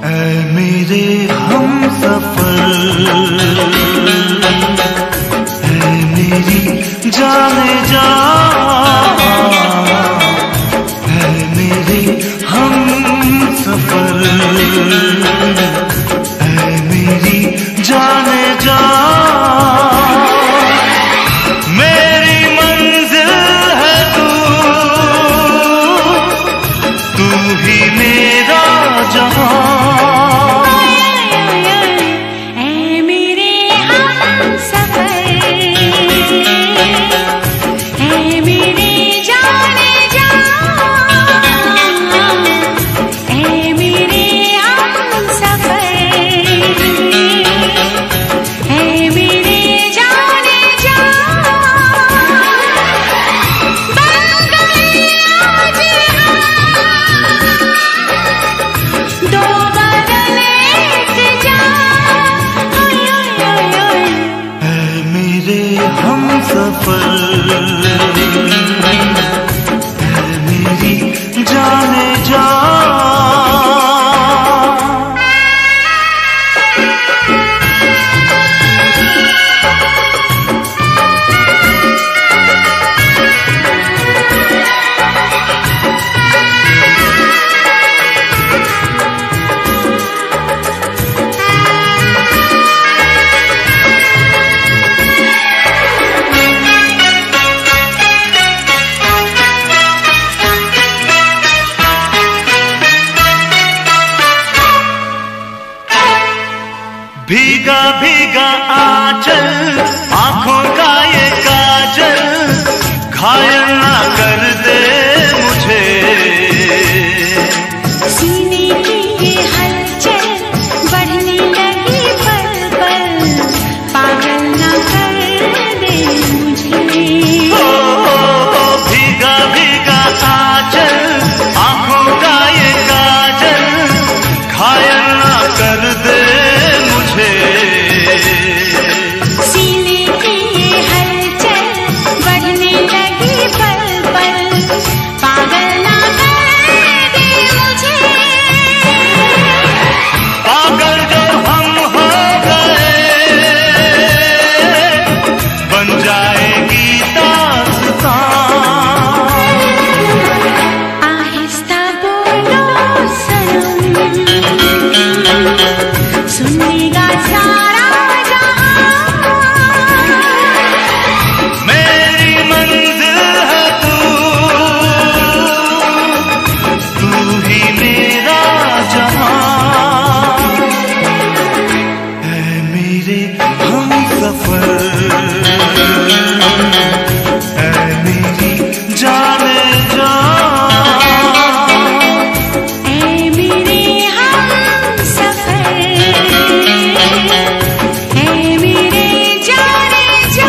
मेरे हमसफर, ऐ मेरी जाने जा, ऐ मेरे हमसफर, ऐ मेरी जाने जा। मेरी मंजिल है तू, तू ही मेरा जहां। भीगा भीगा आंचल, आंखों का ये काजल, घायल ना कर दे मुझे। सीने की ये हलचल बढ़ने लगी पल पल, पागल ना कर दे मुझे। भीगा भीगा आंचल, आंखों का ये काजल, घायल ना कर दे मुझे। सीने की ये हलचल बढ़ने लगी पल पल, पागल ना कर दे मुझे। पागल जो हम हो गए, बन जाएगी दास्तां। आहिस्ता बोलो सनम, सुनेगा सारा जहां। मेरी मंजिल है तू, तू ही मेरा जहां। ऐ मेरे हमसफर, ऐ मेरी जाने जा। ऐ मेरे हमसफर, ऐ मेरे जाने जा।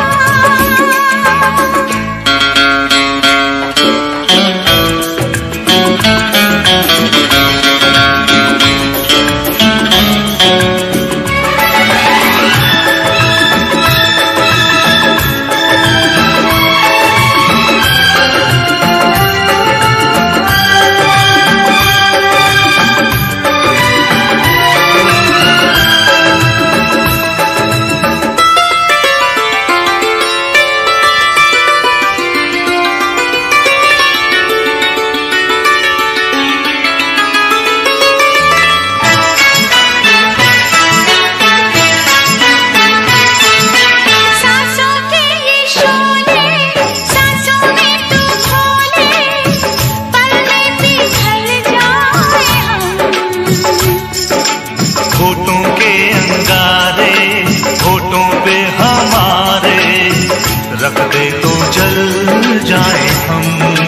सांसों के ये शोले, सांसों में तू खोले, पल में पिघल जाए हम। होठों के अंगारे, होठों पे हमारे, रख दे तो जल जाए हम।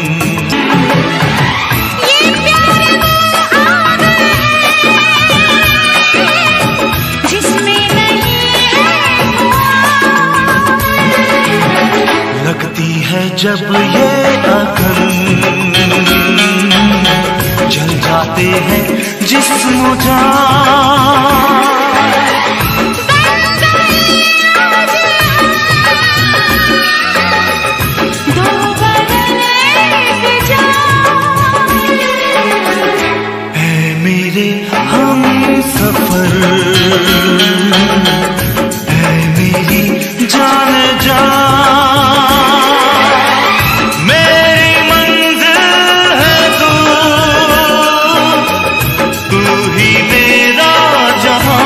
ये प्यार वो आग है जिसमें नहीं है धुआं। लगती है जब ये अगन, जल जाते हैं जिस्म जान। दो बदन एक जान। ऐ मेरे हम सफर, है मेरी जान जा, मेरी मंजिल है तू, तू ही मेरा जहां।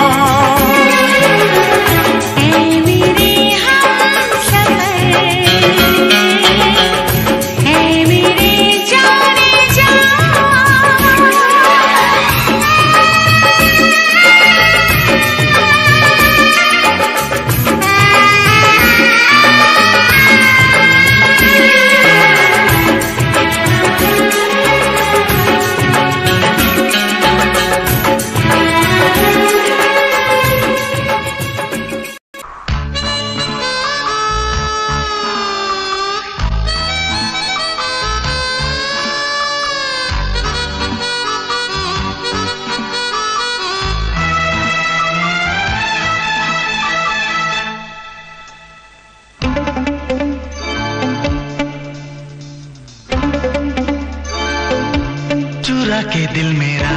चुरा के दिल मेरा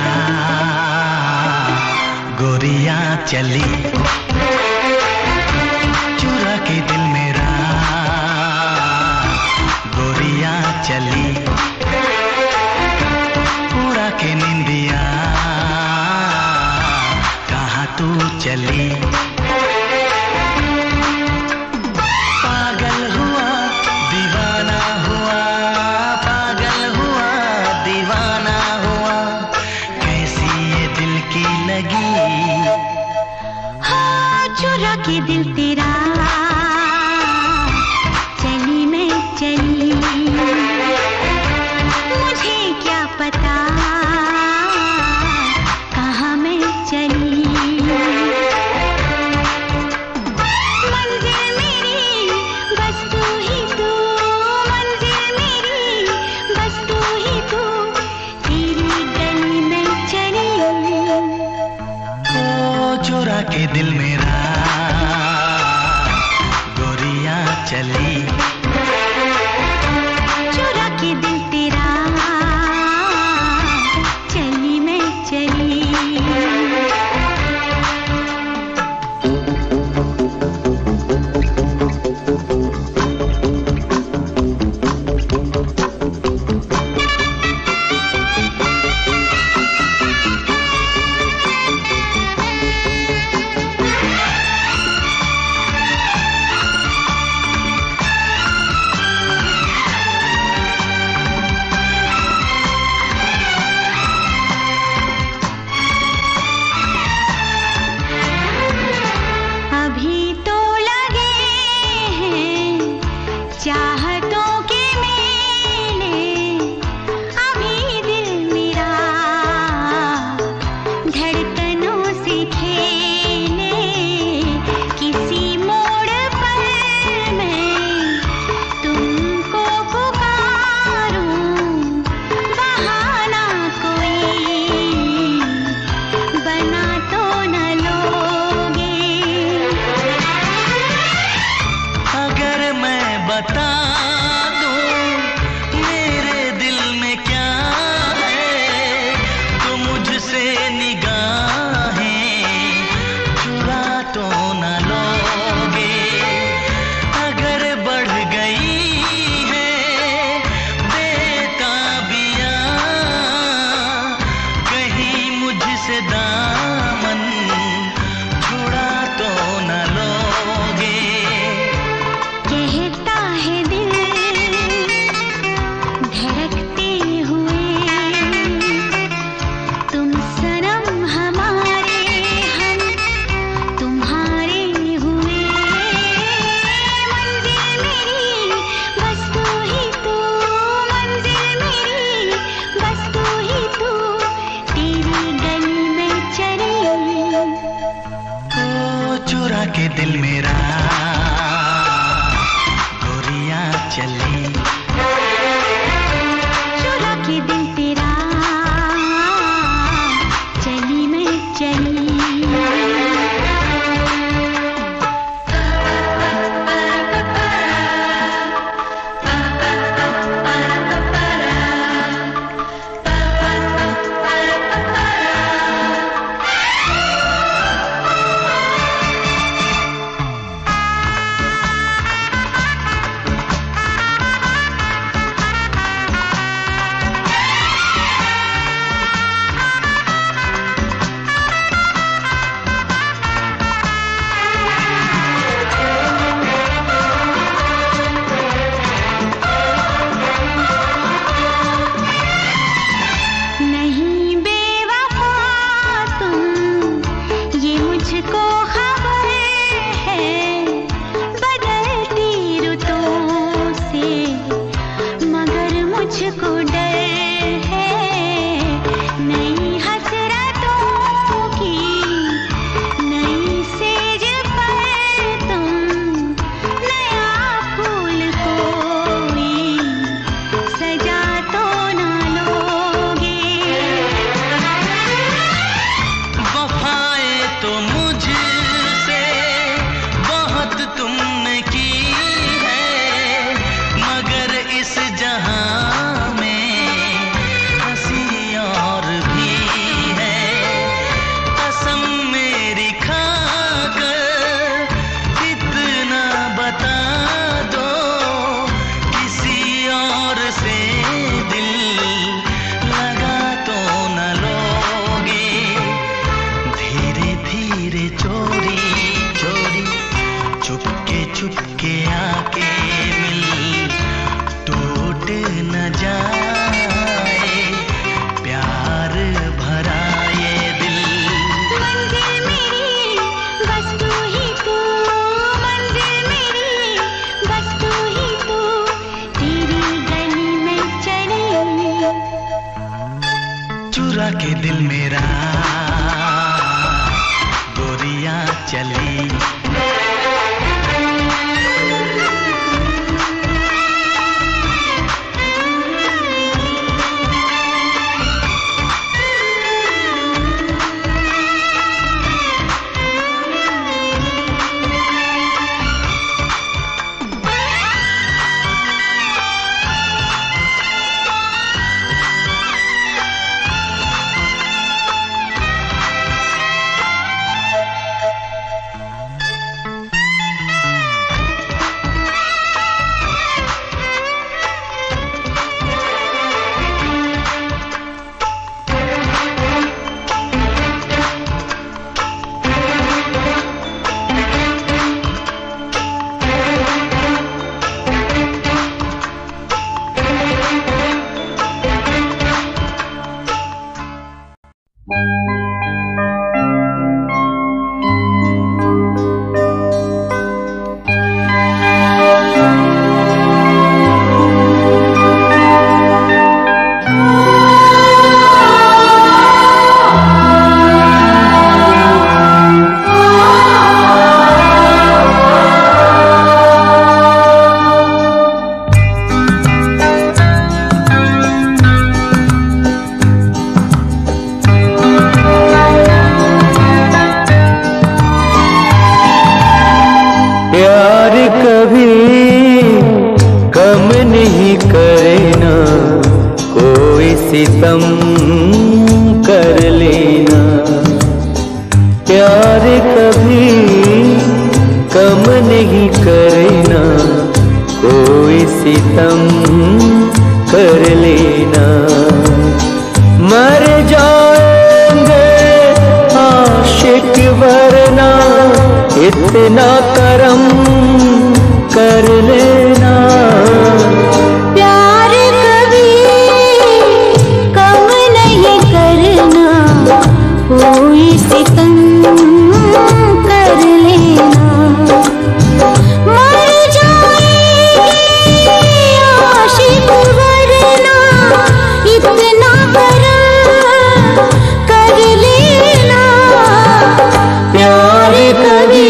गोरियां चली, चुरा के दिल मेरा गोरियां चली, उड़ा के निंदिया कहाँ तू चली। पागल हुआ दीवाना हुआ, पागल हुआ दीवाना हुआ, कैसी ये दिल की लगी। हाँ, चुरा के दिल तेरा चली मैं चली, मुझे क्या पता कहाँ मैं चली। मंजिल मेरी बस तू ही तू, मंजिल मेरी बस तू ही तू, तेरी गली में चली। ओ चुरा के दिल मेरा गोरियां चली, चुरा के दिल तेरा चली मैं चली। अभी तो लगे हैं चाहतों के मेले, अभी दिल मेरा धड़कनों से खेले, किसी मोड़ पर मैं तुमको पुकारूं, बहाना कोई बना तो न लोगे। अगर मैं बता दूं मेरे दिल में क्या है, तो मुझसे निगाहें चुरा तो न लोगे। अगर बढ़ गई है बेताबियां, कहीं मुझसे दामन छुड़ा तो न लोगे। कहता है दिल धड़कते हुए, तुम सनम हमारे, हम तुम्हारे हुए। मंजिल मेरी बस तू ही तू, मंजिल मेरी बस तू ही तू, तेरी गली में चली। ओ चुरा के दिल मेरा गोरियां चली, चुरा के दिल तेरा चली मैं चली। सितम कर लेना, प्यार कभी कम नहीं करना, कोई सितम कर लेना। मर जाएंगे आशिक वरना इतना करम कर लेना। कोई सितम कर लेना, मर जाएंगे आशिक वरना इतना करम कर लेना। प्यार कभी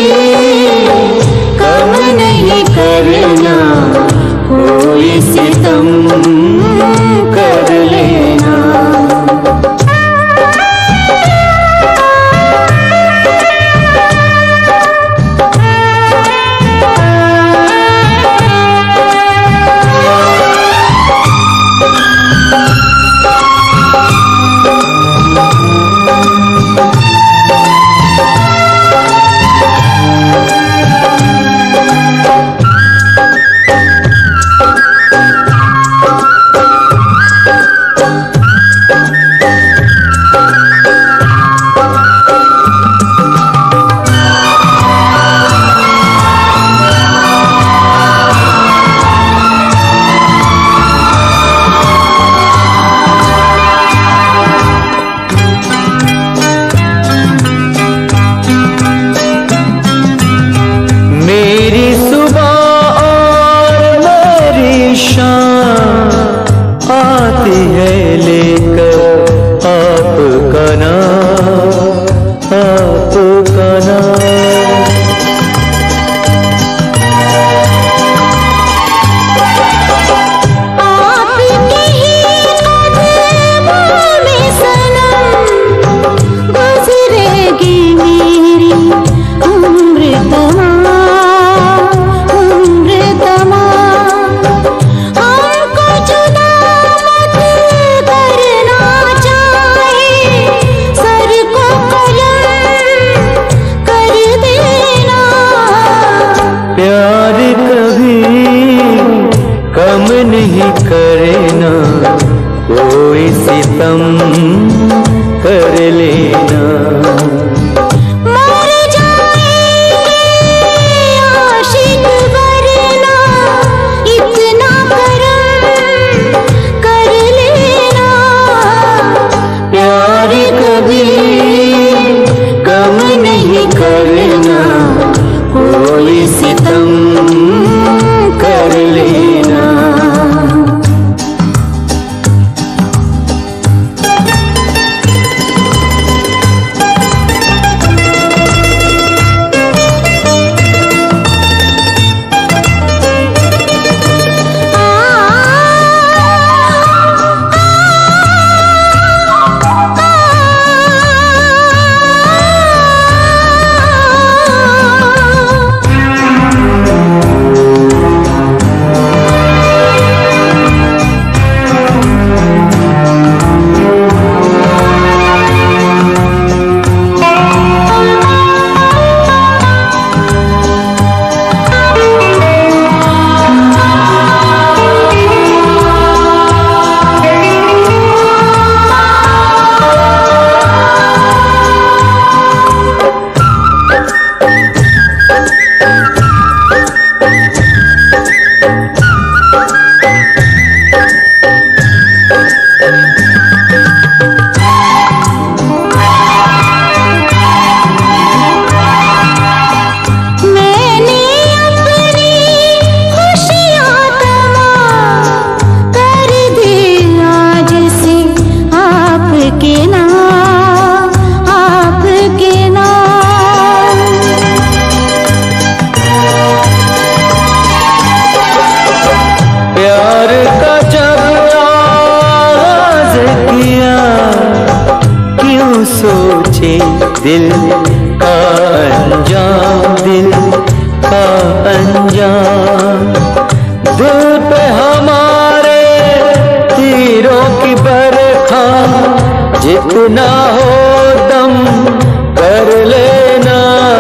कम नहीं करना, कोई सितम कर लेना। आती है लेकर आपका नाम, आपका नाम। आपके ही कदमों में सनम गुजरेगी मेरी उम्र तमाम, उम्र तमाम। हमको जुदा मत करना चाहे, सर को कलम कर देना। प्यार कभी कम नहीं करना, कोई सितम कर लेना। मर जाएंगे आशिक वरना इतना करम कर लेना। प्यार कभी कम नहीं करना, कोई सितम कर लेना। सोचे दिल का अंजाम, दिल का अंजाम। दिल पे हमारे तीरों की बरखा, जितना हो दम कर लेना।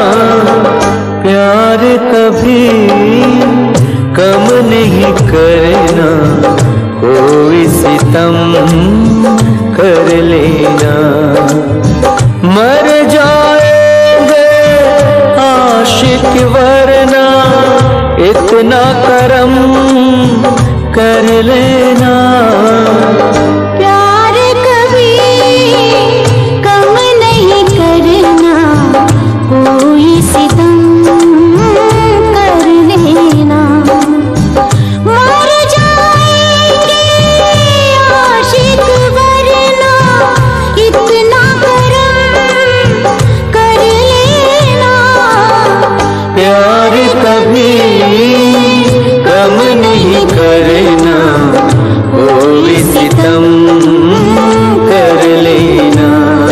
प्यार कभी कम नहीं करना, कोई सितम कर लेना। मर जाएंगे आशिक वरना, इतना करम कर लेना। प्यार कभी कम नहीं करना, कोई सितम कर लेना। मर जाएंगे आशिक वरना, इतना करम कर लेना। प्यार कभी कम नहीं करना, कोई सितम कर लेना।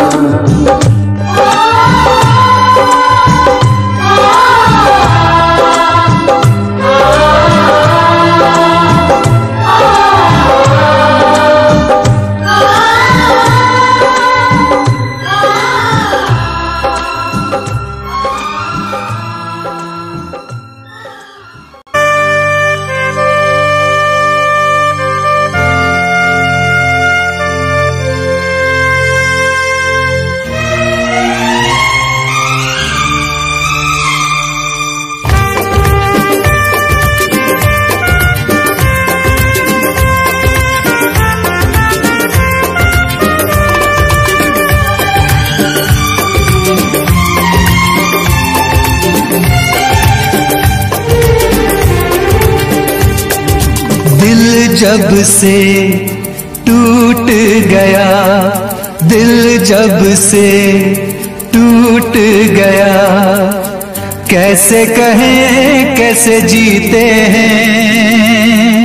जब से टूट गया, दिल जब से टूट गया, कैसे कहें कैसे जीते हैं।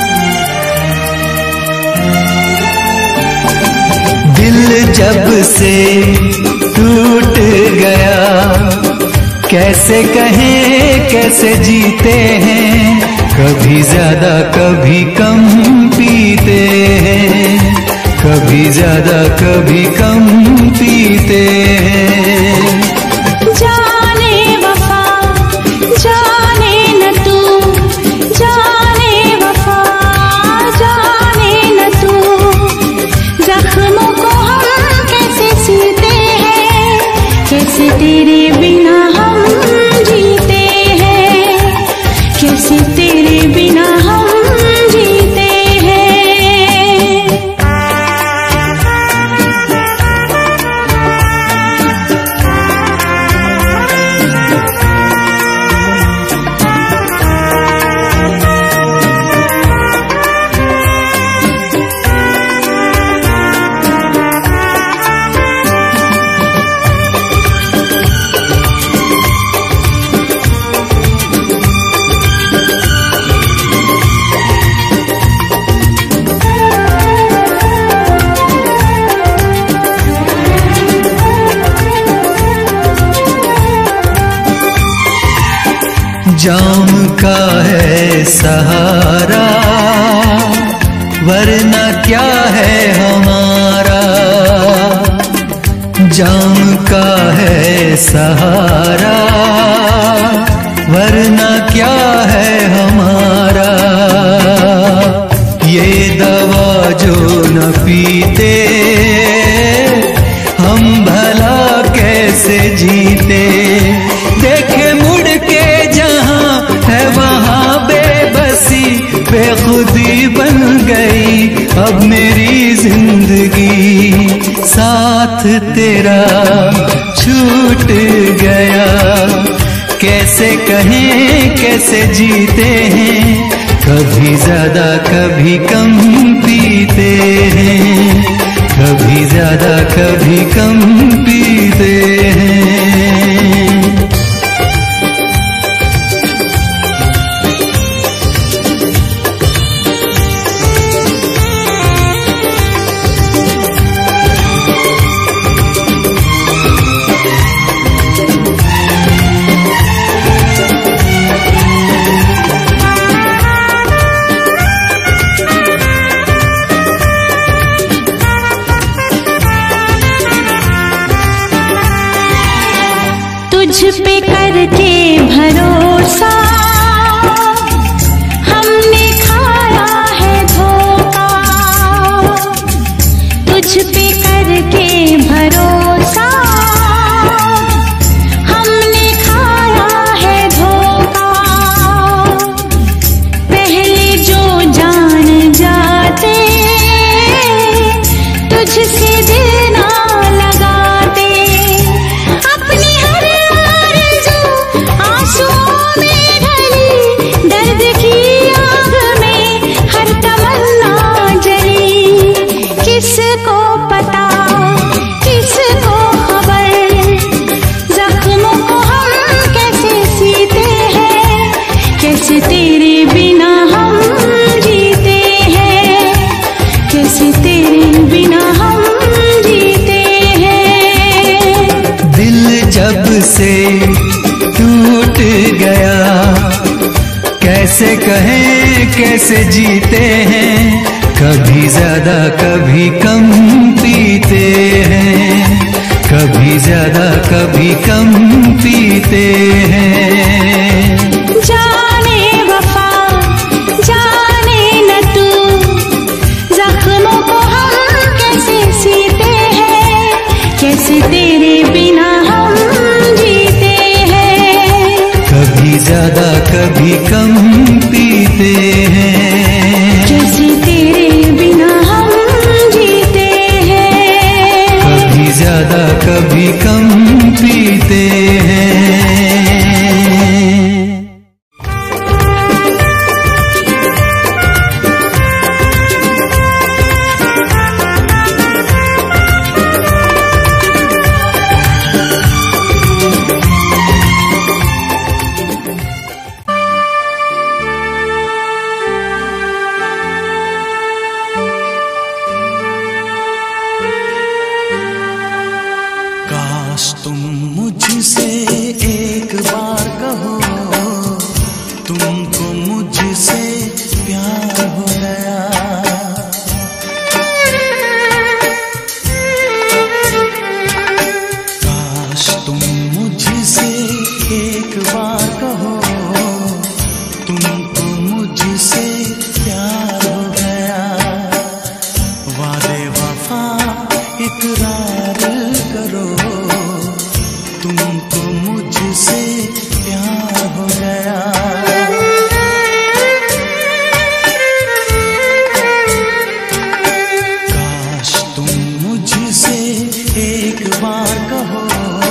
दिल जब से टूट गया, कैसे कहें कैसे जीते हैं। कभी ज्यादा कभी कम पीते हैं, कभी ज्यादा कभी कम पीते हैं। जाने वफा जाने न तू, जाने वफा जाने न तू, जख्मों को हम कैसे सीते हैं, कैसे तेरे बिना हम जीते हैं, कैसे तेरे बिना हम जीते हैं। जाम का है सहारा, वरना क्या है हमारा। जाम का है सहारा, वरना क्या है हमारा। ये दवा जो न पीते, हम भला कैसे जीते। देखे मुड़ के जहां है वहां बेबसी, बेखुदी बन गई अब मेरी जिंदगी। साथ तेरा छूट गया, कैसे कहें कैसे जीते हैं। कभी ज्यादा कभी कम पीते हैं, कभी ज्यादा कभी कम पीते हैं। तुझ पे करके भरोसा हमने खाया है धोखा, तुझ पे करके भरोसा हमने खाया है धोखा। पहले जो जान जाते तुझसे दिल ना लगाते, अपनी हर आरज़ू आंसुओं में ढली, दर्द की आग में हर तमन्ना जली। किसको पता किसको खबर, जख्मों को हम कैसे सीते हैं, कैसे तेरे बिना हम जीते हैं, कैसे तेरे बिना हम जीते हैं। दिल जब से टूट गया, कैसे कहें कैसे जीते हैं, कभी ज्यादा कभी कम पीते हैं, कभी ज्यादा कभी कम पीते हैं। जाने वफा जाने न तू, जख्मों को हम कैसे सीते हैं, कैसे तेरे बिना हम जीते हैं। कभी ज्यादा कभी कम पीते हैं, कैसे तेरे बिना हम जीते हैं। कभी ज्यादा कभी कम पीते हैं। काश तुम मुझसे एक बार कहो, तुमको मुझसे प्यार हो गया। काश तुम मुझसे एक बार कहो, तुमको मुझसे प्यार हो गया। वादे वफा इकरार करो, तुमको मुझसे प्यार हो गया। काश तुम मुझसे एक बार कहो,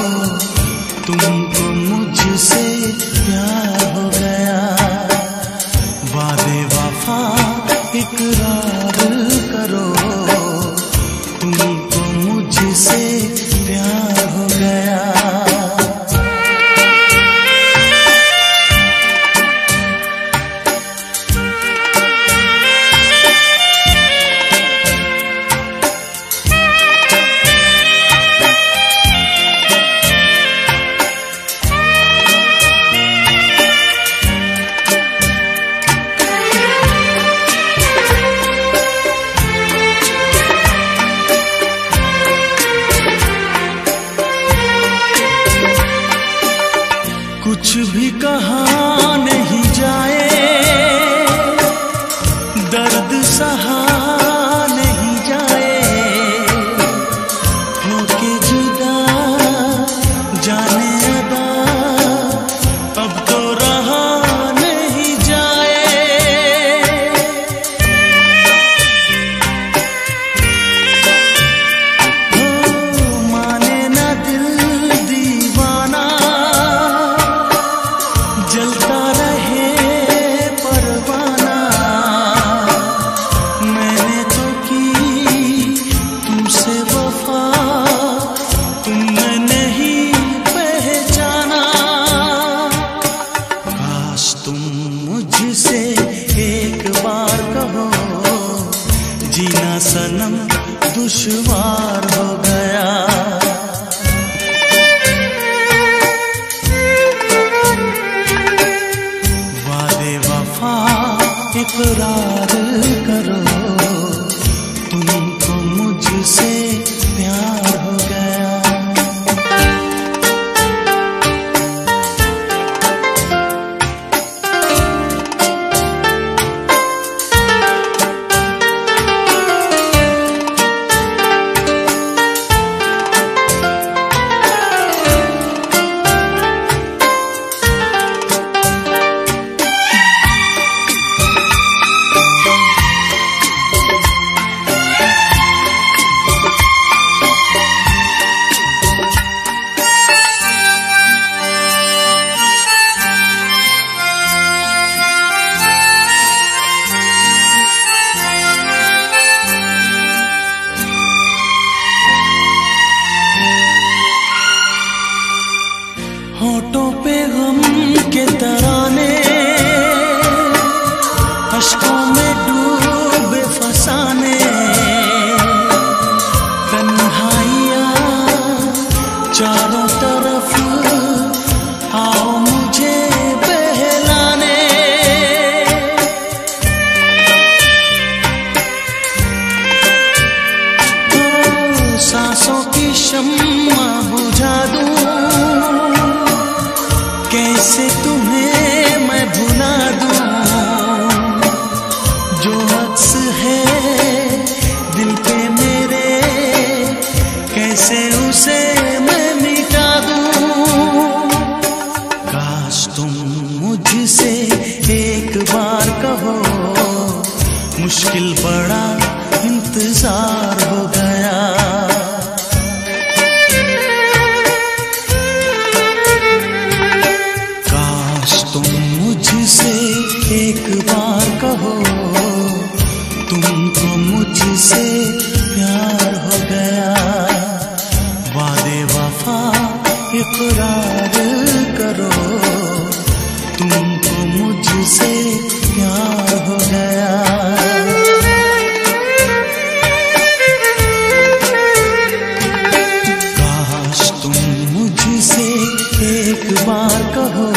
तुमको मुझसे प्यार हो गया। वादे वफा इकरार करो, तुमको मुझसे प्यार हो गया। कुछ भी कहा नहीं जाए, दर्द सहा नहीं जाए, होके जुदा जाने अदा अब तो रहा नहीं जाए। हो माने ना दिल दीवाना, चारों तरफ आओ मुझे बहलाने, तो सांसों की शम्मा बुझा दूं, कैसे तुम्हें मैं भुला दूं, जो अक्स है दिल पे मेरे, कैसे उसे मैं मिटा दूं। काश तुम मुझसे एक बार कहो, मुश्किल बड़ा इंतजार हो गया। काश तुम मुझसे एक बार कहो, तुमको मुझसे प्यार हो गया। वादे वफा इकरार करो, तुमको मुझसे प्यार हो गया। काश तुम मुझसे एक बार कहो,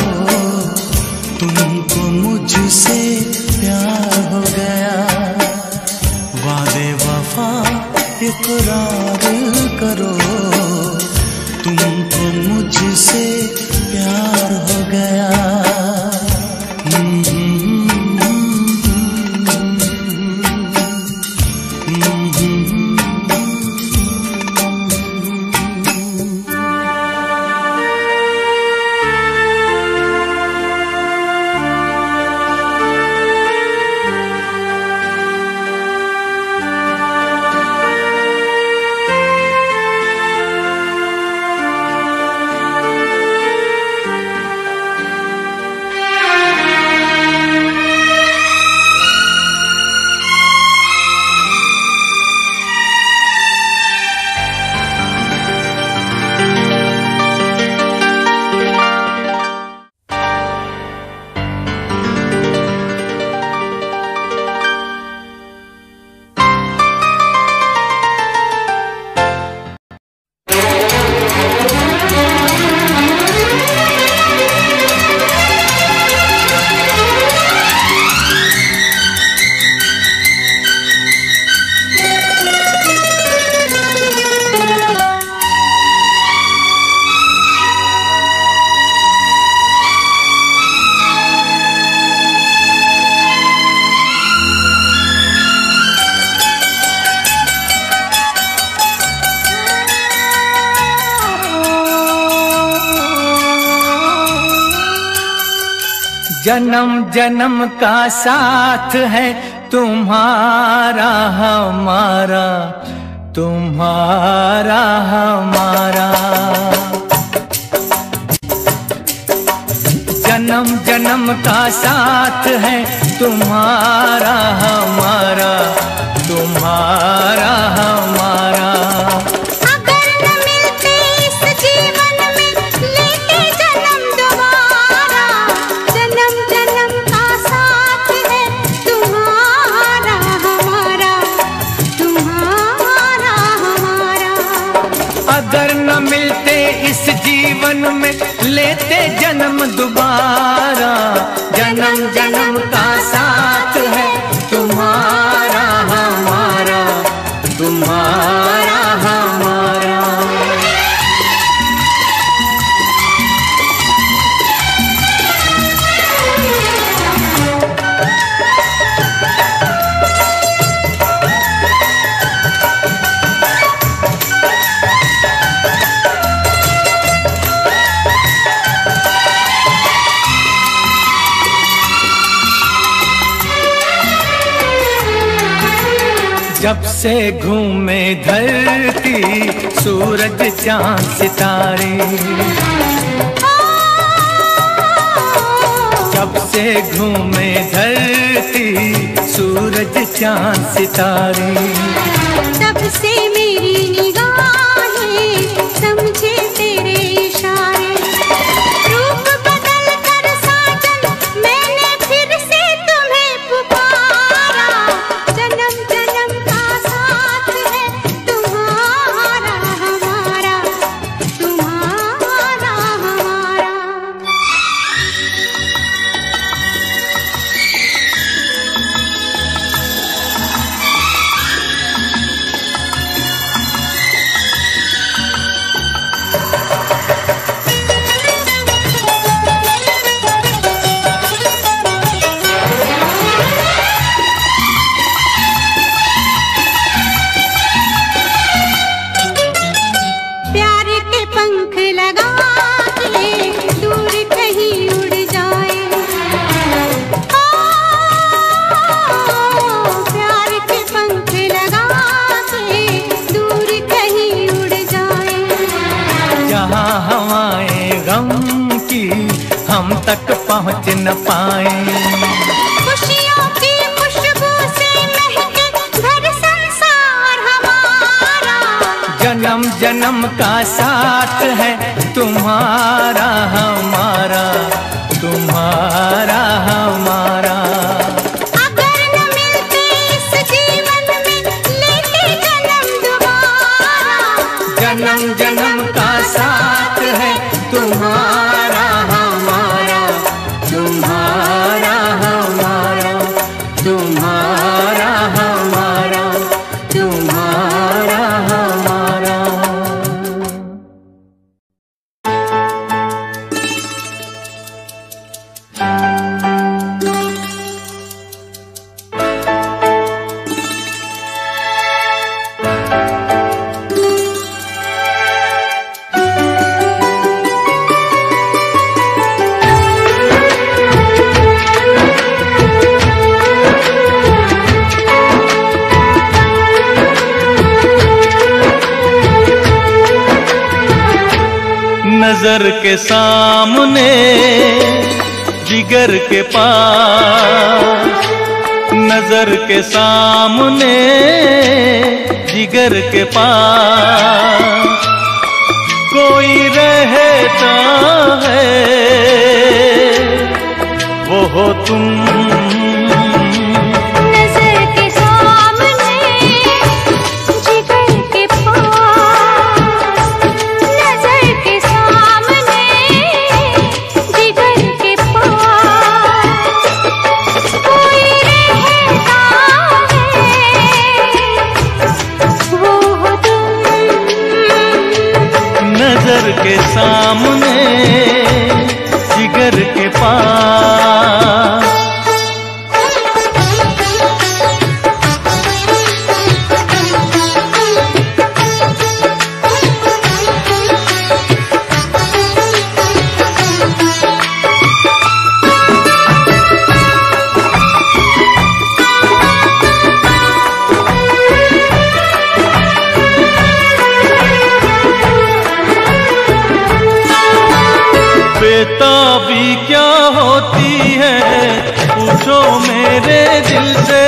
तुमको मुझसे प्यार हो गया। वादे वफा इकरार करो, तुमको मुझसे प्यार हो गया। जन्म जन्म का साथ है तुम्हारा हमारा, तुम्हारा हमारा। जन्म जन्म का साथ है तुम्हारा हमारा, तुम्हारा हमारा। अगर न मिलते इस जीवन में लेते जन्म दोबारा, जन्म जन्म का साथ है तुम्हारा हमारा, तुम्हारा हमारा। जब से घूमे धरती सूरज चांद सितारे, जब से घूमे धरती सूरज चांद सितारे, तब से मेरी निगाहें समझे तेरे इशारे। रूप बदल कर साजन मैंने फिर से तुम्हें पुकारा। जन्म जन्म का साथ है तुम्हारा हमारा, तुम्हारा के पंख लगा के दूर कहीं उड़ जाए। ओ प्यार के पंख लगा के दूर कहीं उड़ जाए। जहाँ हवाएं गम की हम तक पहुँच न पाए। खुशियों की खुशबू से महके घर संसार हमारा। जन्म जन्म का साथ है तुम्हारा हमारा, तुम्हारा हमारा। अगर न मिलते इस जीवन में लेते जन्म दोबारा। जन्म जन्म का साथ है तुम्हारा हमारा, तुम्हारा हमारा, तुम्हारा हमारा, तुम्हारा हमारा। नजर के सामने जिगर के पास, नजर के सामने जिगर के पास कोई रहता है, वो हो तुम। नजर के सामने जिगर के पास, नजर के सामने जिगर के पास कोई रहता है, वो हो तुम। नजर के सामने जिगर के पास। बेताबी क्या होती है पूछो मेरे दिल से,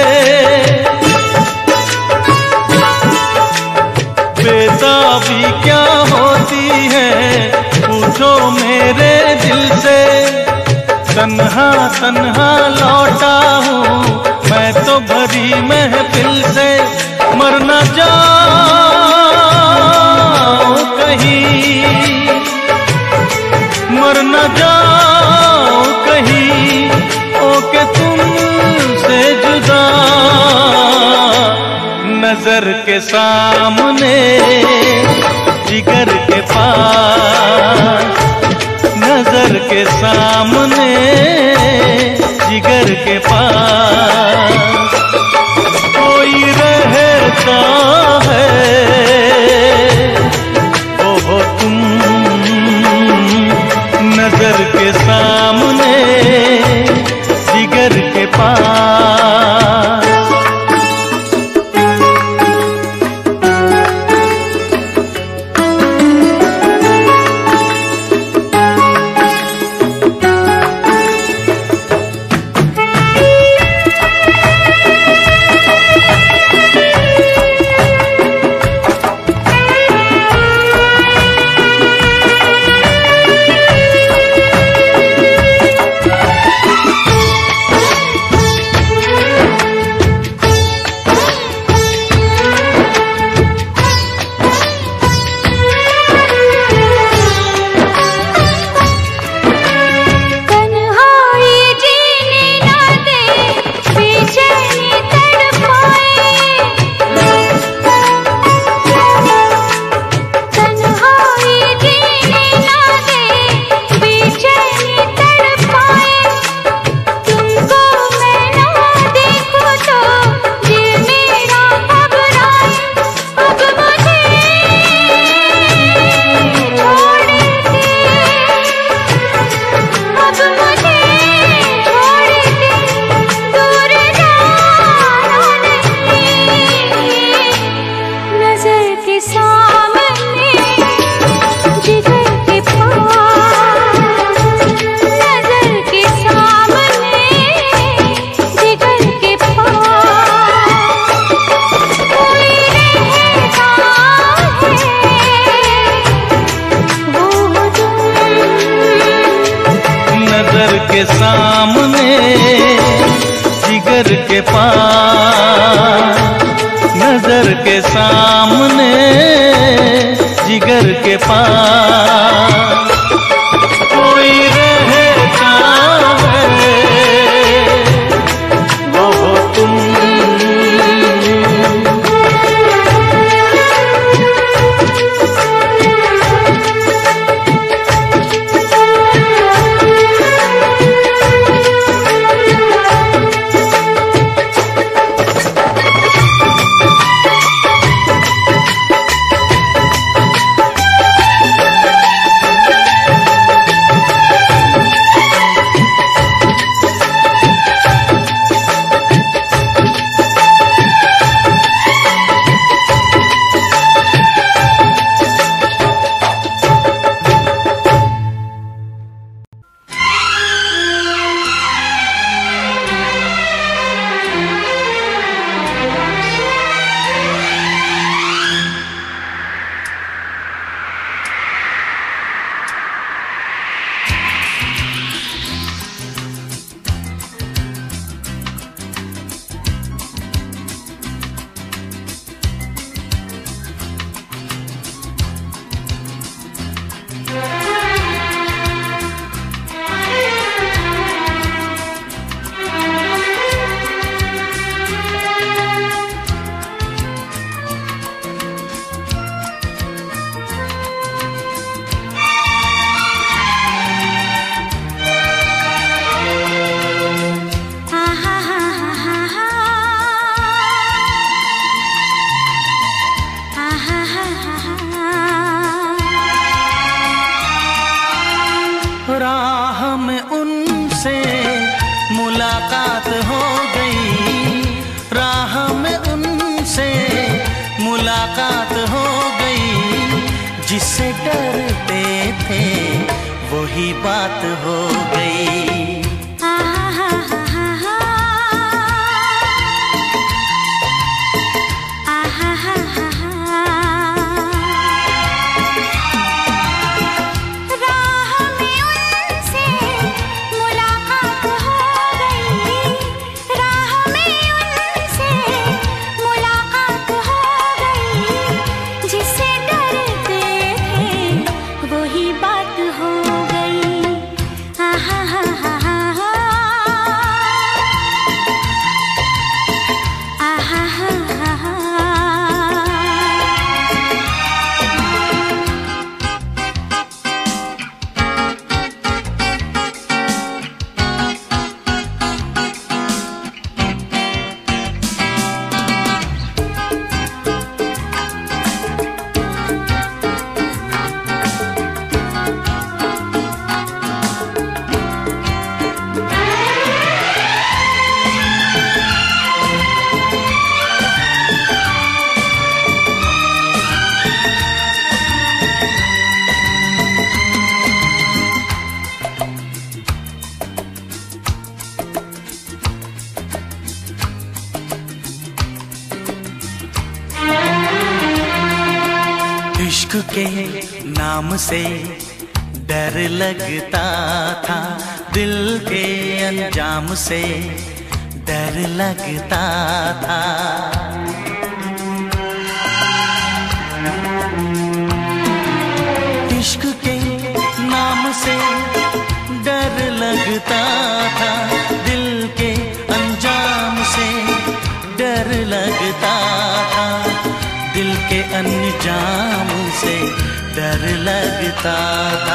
बेताबी क्या होती है पूछो मेरे दिल से। तन्हा तन्हा लौटा हूँ मैं तो भरी महफिल से, मर न जाऊं कहीं, मर न जाओ कहीं ओके तुमसे जुदा। नजर के सामने जिगर के पास, नजर के सामने जिगर के पास कोई रहता है, वो हो तुम। नजर के सामने जिगर के पास। के सामने जिगर के पास, नजर के सामने जिगर के पास कोई रहता है, वो हो तुम। राह में उनसे मुलाकात हो गई, राह में उनसे मुलाकात हो गई, जिससे डरते थे वही बात हो गई। इश्क के नाम से डर लगता था, दिल के अंजाम से डर लगता था। इश्क के नाम से डर लगता था, दिल के अंजाम से डर लगता था, दिल के अंजाम से डर लगता था।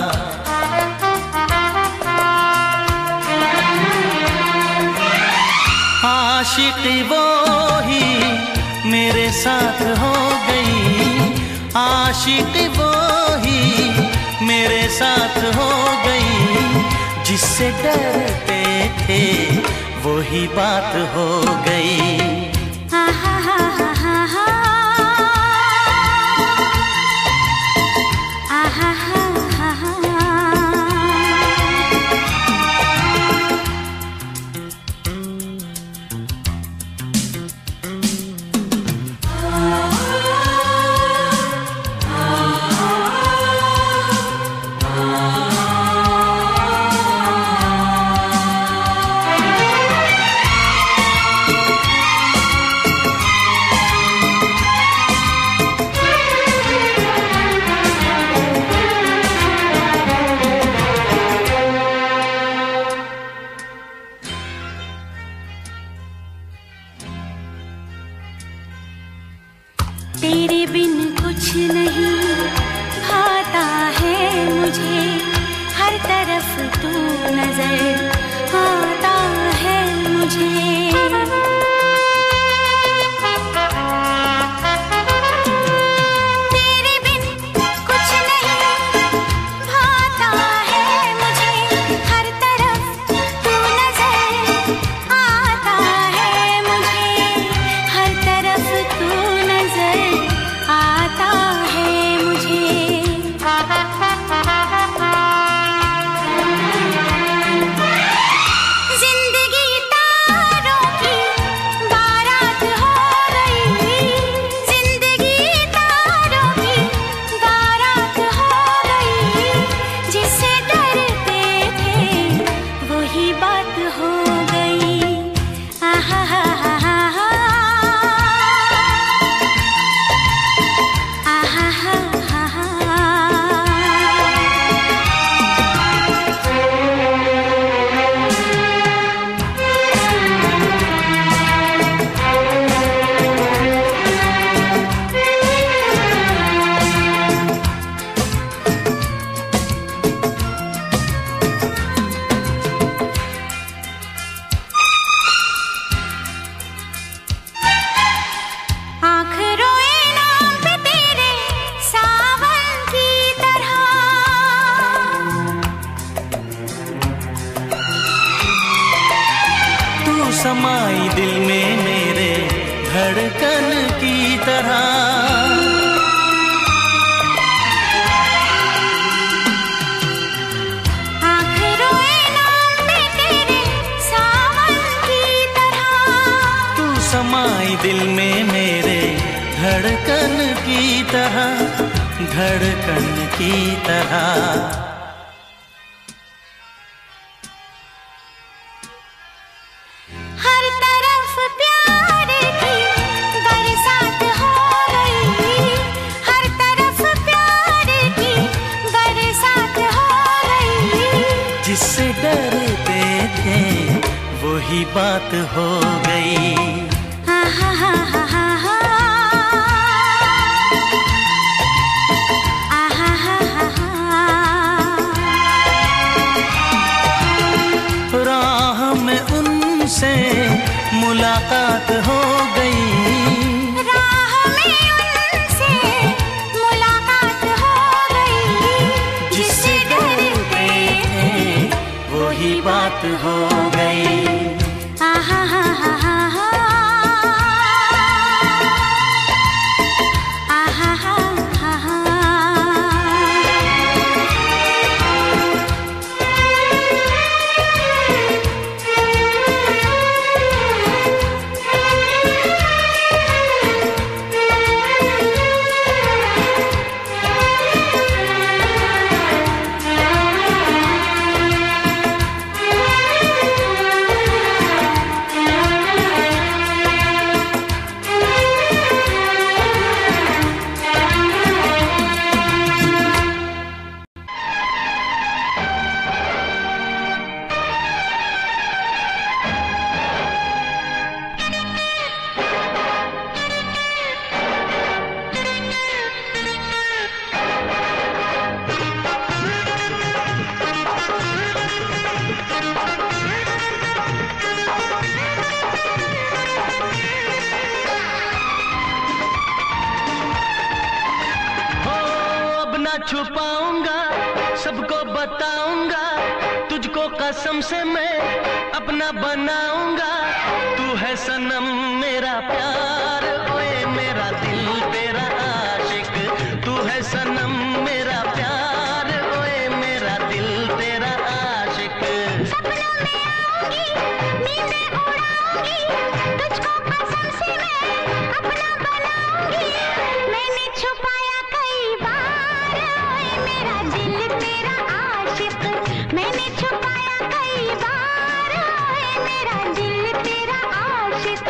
आशिकी वो ही मेरे साथ हो गई, आशिकी वो ही मेरे साथ हो गई, जिससे डरते थे वही बात हो गई। मुझे, हर तरफ तू नजर आता है मुझे। समाई दिल में मेरे धड़कन की तरह, आँख रोए नाम पे तेरे सावन की तरह, तू समाई दिल में मेरे धड़कन की तरह, धड़कन की तरह। जिससे डरते थे वही बात हो गई। राह में उनसे मुलाकात हो गई, राह में उनसे मुलाकात हो गई, जिससे डरते थे वही बात हो गई। छुपाऊंगा सबको बताऊंगा, तुझको कसम से मैं अपना बनाऊंगा। तू है सनम मेरा प्यार, ओए मेरा दिल तेरा आशिक। तू है सनम मेरा प्यार, ओए मेरा दिल तेरा आशिक। सपनों में आऊंगी, नींदें उड़ाऊंगी, तुझको कसम से मैं अपना बनाऊंगी। मैंने छुपाया कई बार, ओए मेरा दिल तेरा आशिक। मैंने छुपाया कई बार, ओए मेरा दिल तेरा आशिक।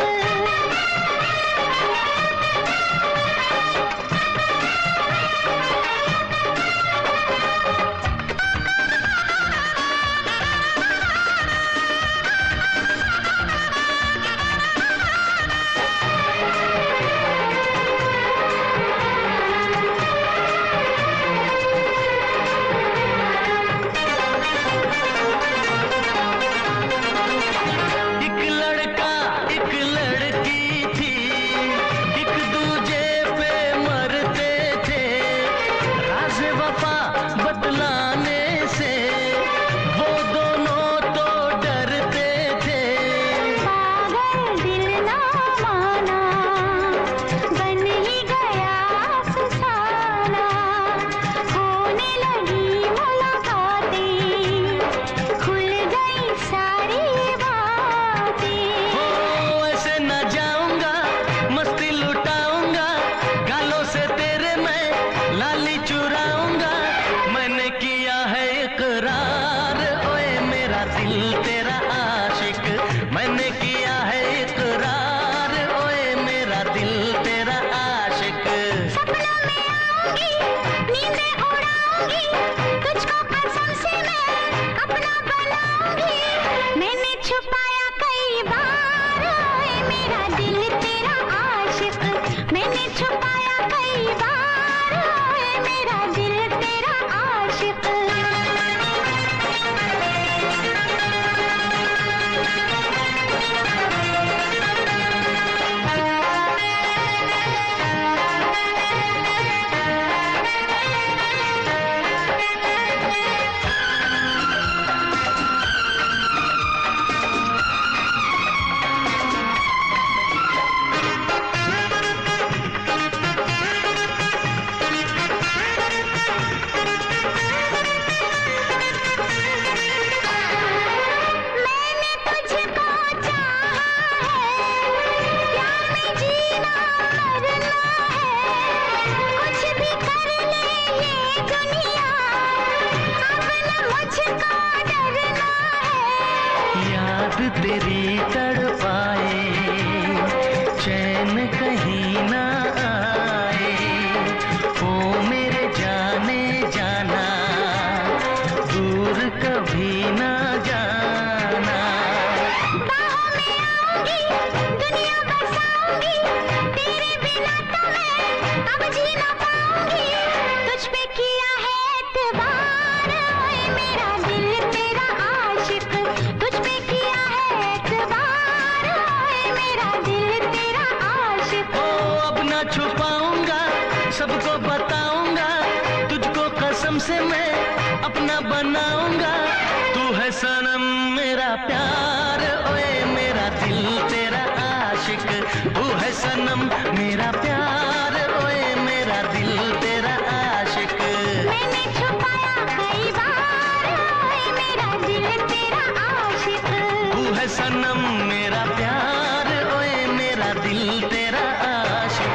तेरी तड़पाए, चैन कहीं ना आए। ओ मेरे जाने जाना, दूर कभी ना जाना। बाहों में आऊंगी, दुनिया बसाऊंगी, तेरे बिना तो मैं अब जी ना पाऊंगी। तुझ पे किया है एतबार, ओए मेरा दिल तेरा आशिक। तुझ पे किया है एतबार, ओए मेरा दिल तेरा आशिक। ओ अब ना छुपाऊंगा, सबको बताऊंगा, तुझको कसम से मैं अपना बनाऊंगा। तू है सनम मेरा प्यार, ओए मेरा दिल तेरा आशिक। तू है सनम मेरा प्यार, ओए मेरा दिल तेरा आशिक। मैंने छुपाया कई बार, ओए मेरा दिल तेरा आशिक। तू है सनम मेरा प्यार, ओए मेरा दिल तेरा आशिक।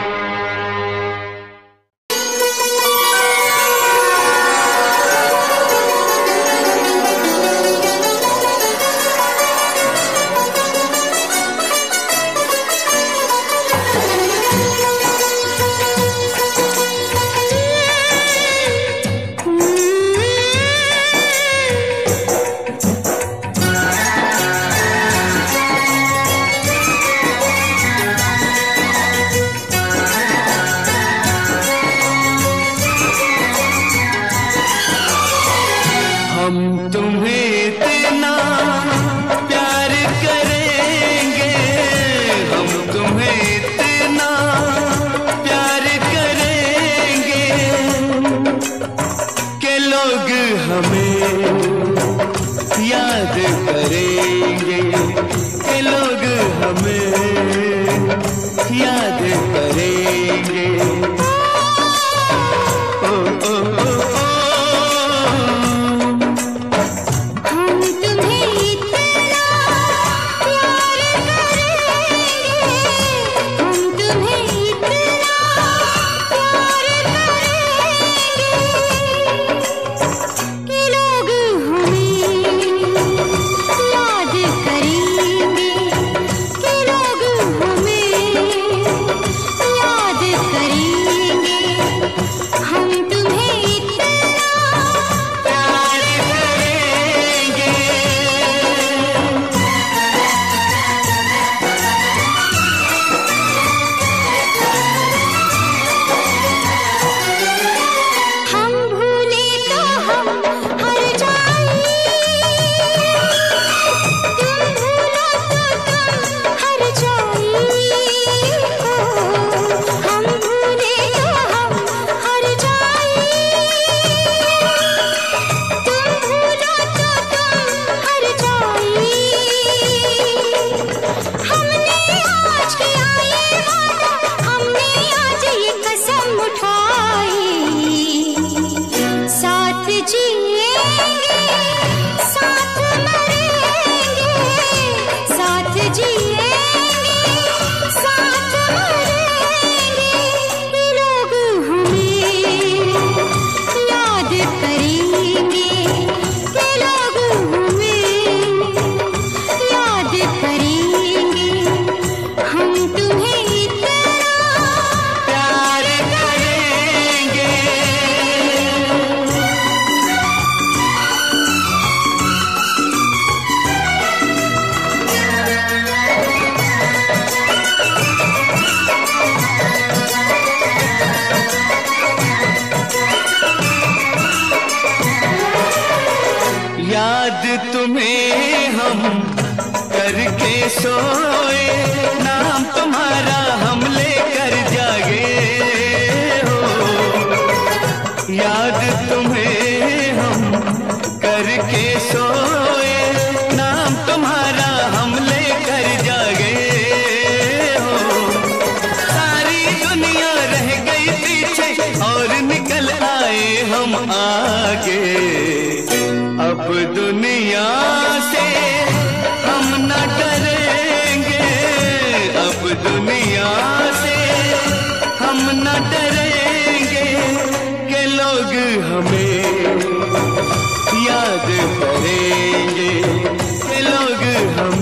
हम तुम्हें इतना प्यार करेंगे, हम तुम्हें इतना प्यार करेंगे कि लोग हमें याद करेंगे, कि लोग हमें याद करेंगे। ओ, ओ, ओ, ओ, हम तुम्हें इतना प्यार करेंगे, हम तुम्हें इतना प्यार करेंगे कि लोग हमें याद करेंगे, कि लोग हमें याद करेंगे। हम तुम्हें इतना प्यार करेंगे। हम भूले तो हम हर जाएं, तुम भूलो तो तुम हर जाएं। हम भूले तो हम हर जाएं, तुम भूलो तो तुम हर जाएं। हमने आज किया ये वादा, हमने आज ये कसम उठाई, साथ जिएंगे, साथ मरेंगे, साथ जिएंगे, साथ मरेंगे। कि लोग हमें याद करेंगे, कि लोग हमें याद करेंगे। हम तुम्हें इतना प्यार करेंगे। याद तुम्हें हम करके सोए, नाम तुम्हारा हम लेकर जागे हो। याद तुम्हें हम करके सोए, नाम तुम्हारा हम लेकर जागे हो। सारी दुनिया रह गई पीछे और निकल आए हम आगे। अब दुनिया से हम न डरेंगे, अब दुनिया से हम न डरेंगे कि लोग हमें याद करेंगे, कि लोग हमें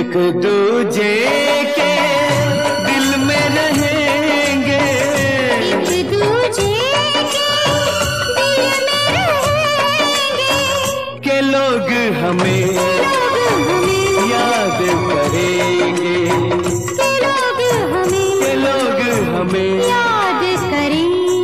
एक दूजे के दिल में रहेंगे, एक दूजे के दिल में रहेंगे, के लोग हमें याद करेंगे, के लोग हमें याद करेंगे।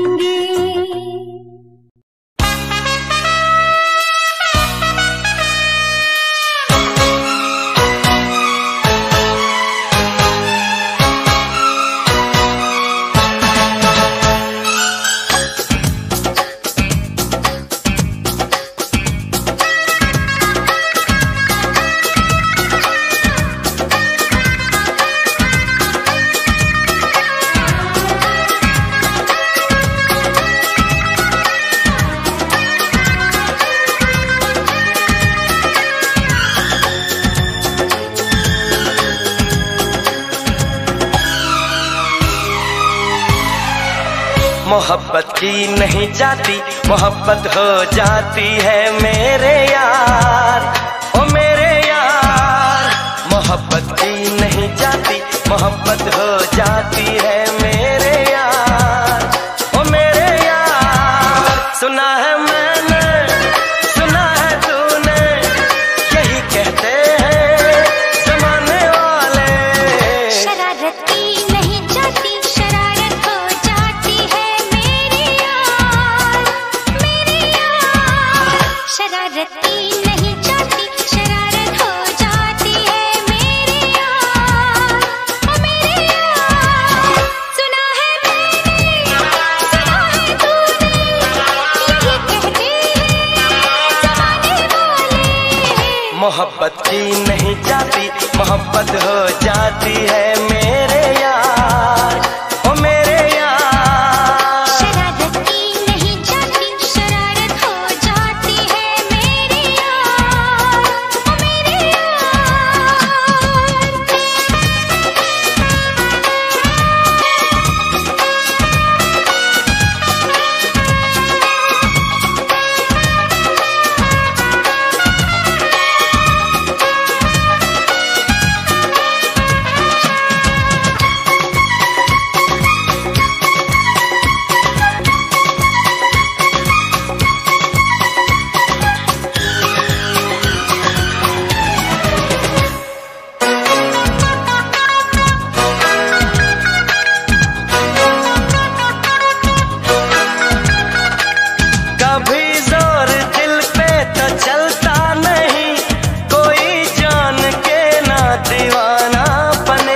मोहब्बत की नहीं जाती, मोहब्बत हो जाती है मेरे यार, ओ मेरे यार। मोहब्बत की नहीं जाती, मोहब्बत हो जाती है मेरे यार, ओ मेरे यार। सुना है मैंने, सुना है तूने, यही कहते हैं जमाने वाले। शरारत की नहीं जाती, शरारत हो जाती है मेरे यार, मेरे यार। शरारत की नहीं जाती, शरारत हो जाती है मेरे यार, ओ मेरे यार। सुना है मैंने, सुना है तूने, यही कहते हैं जमाने वाले। मोहब्बत की नहीं जाती, मोहब्बत हो जाती है मेरे यार, ओ मेरे यार। शरारत की नहीं जाती, शरारत हो जाती है मेरे यार, ओ मेरे कभी जोर दिल पे तो चलता नहीं, कोई जान के ना दीवाना बने।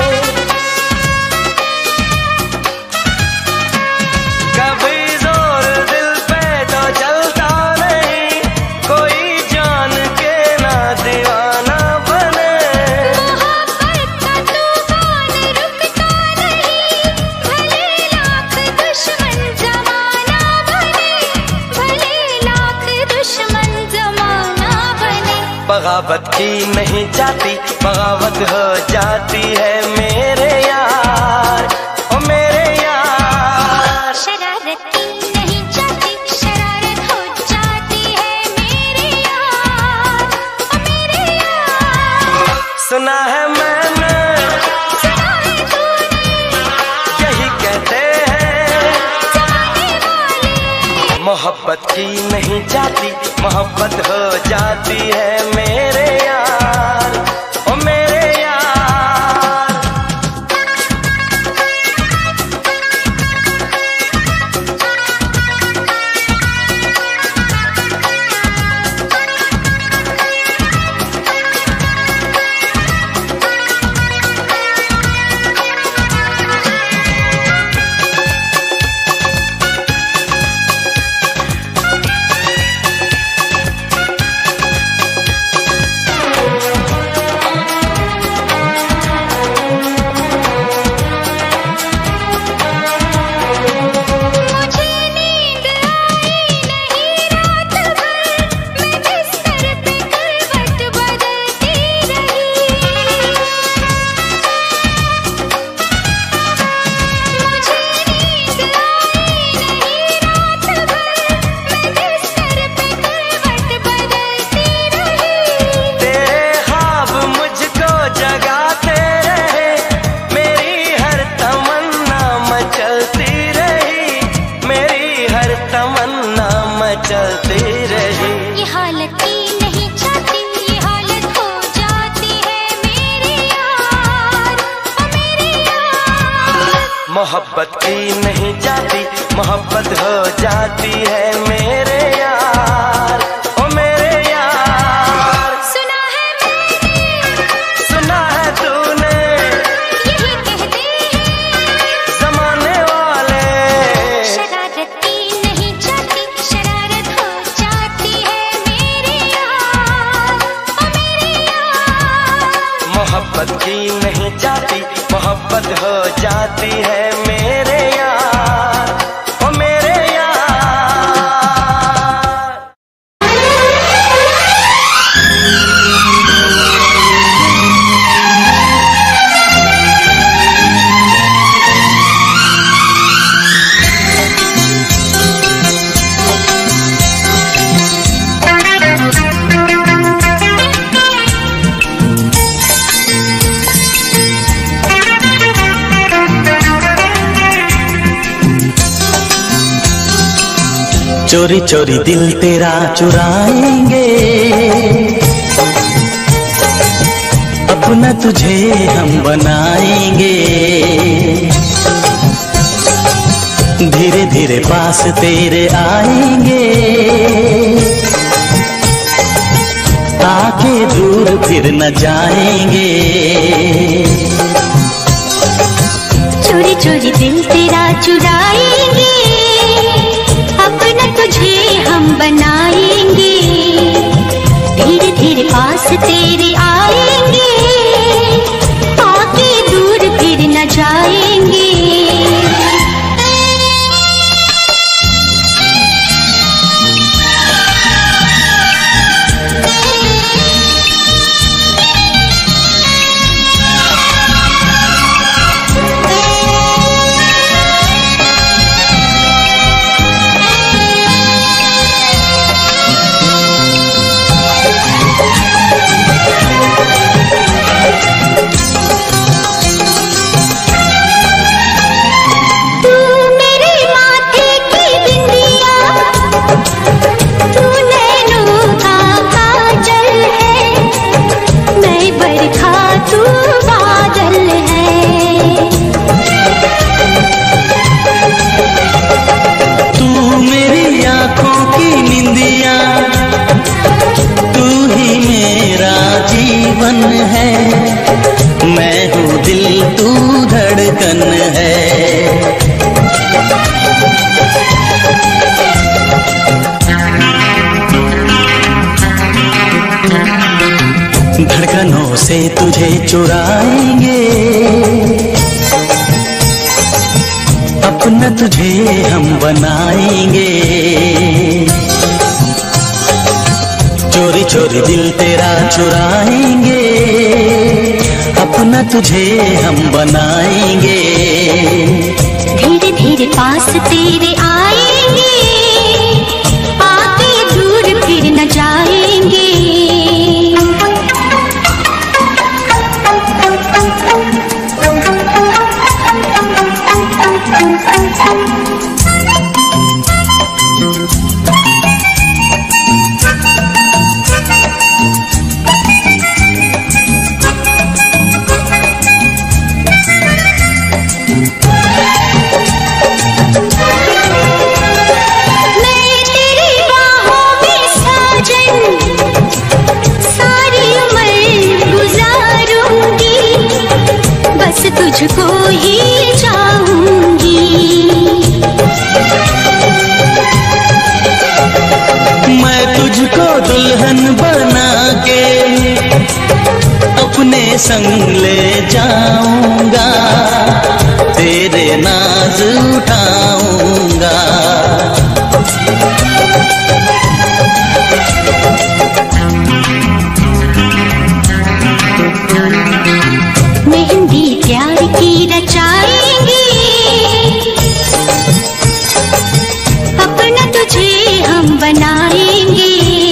कभी जोर दिल पे तो चलता नहीं, कोई जान के ना दीवाना बने। मोहब्बत का तूफान रुकता नहीं, भले लाख दुश्मन जमाना बने, भले लाख दुश्मन जमाना बने। बगावत की नहीं जाती, बगावत हो जाती है मेरे यार, ओ मेरे यार। शरारत की नहीं जाती, शरारत हो जाती है मेरे यार, ओ मेरे यार। सुना है मैंने, सुना है तूने, यही कहते हैं जमाने वाले। मोहब्बत की नहीं जाती, मोहब्बत हो जाती है मेरे यार, ओ मेरे यार। की नहीं जाती, मोहब्बत हो जाती है मेरे यार, ओ मेरे यार। सुना है मैंने, सुना है तूने, यही कहते हैं जमाने वाले। शरारत की नहीं जाती, शरारत हो जाती है मेरे यार, ओ मेरे यार। मोहब्बत की नहीं जाती, मोहब्बत हो जाती है मेरे यार, ओ मेरे यार। चोरी चोरी दिल तेरा चुराएंगे, अपना तुझे हम बनाएंगे। धीरे धीरे पास तेरे आएंगे, आके दूर फिर न जाएंगे। चोरी चोरी दिल तेरा चुराएंगे, अपना तुझे हम बनाएंगे। धीरे धीरे पास तेरे आएंगे, आके दूर फिर न जाएंगे। धड़कनों से तुझे चुराएंगे, अपना तुझे हम बनाएंगे। चोरी चोरी दिल तेरा चुराएंगे, अपना तुझे हम बनाएंगे। धीरे धीरे पास तेरे आएंगे, आके दूर फिर न जाएंगे। तुझको ही चाहूंगी, मैं तुझको दुल्हन बना के अपने संग ले जाऊंगा, तेरे नाज उठाऊंगा। मेहंदी प्यार की रचाएंगे, अपना तुझे हम बनाएंगे।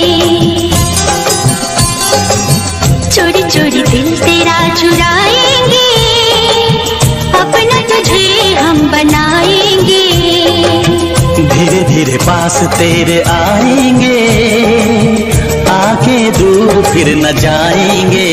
चोरी चोरी दिल तेरा चुराएंगे, अपना तुझे हम बनाएंगे। धीरे धीरे पास तेरे आएंगे, आके दूर फिर न जाएंगे।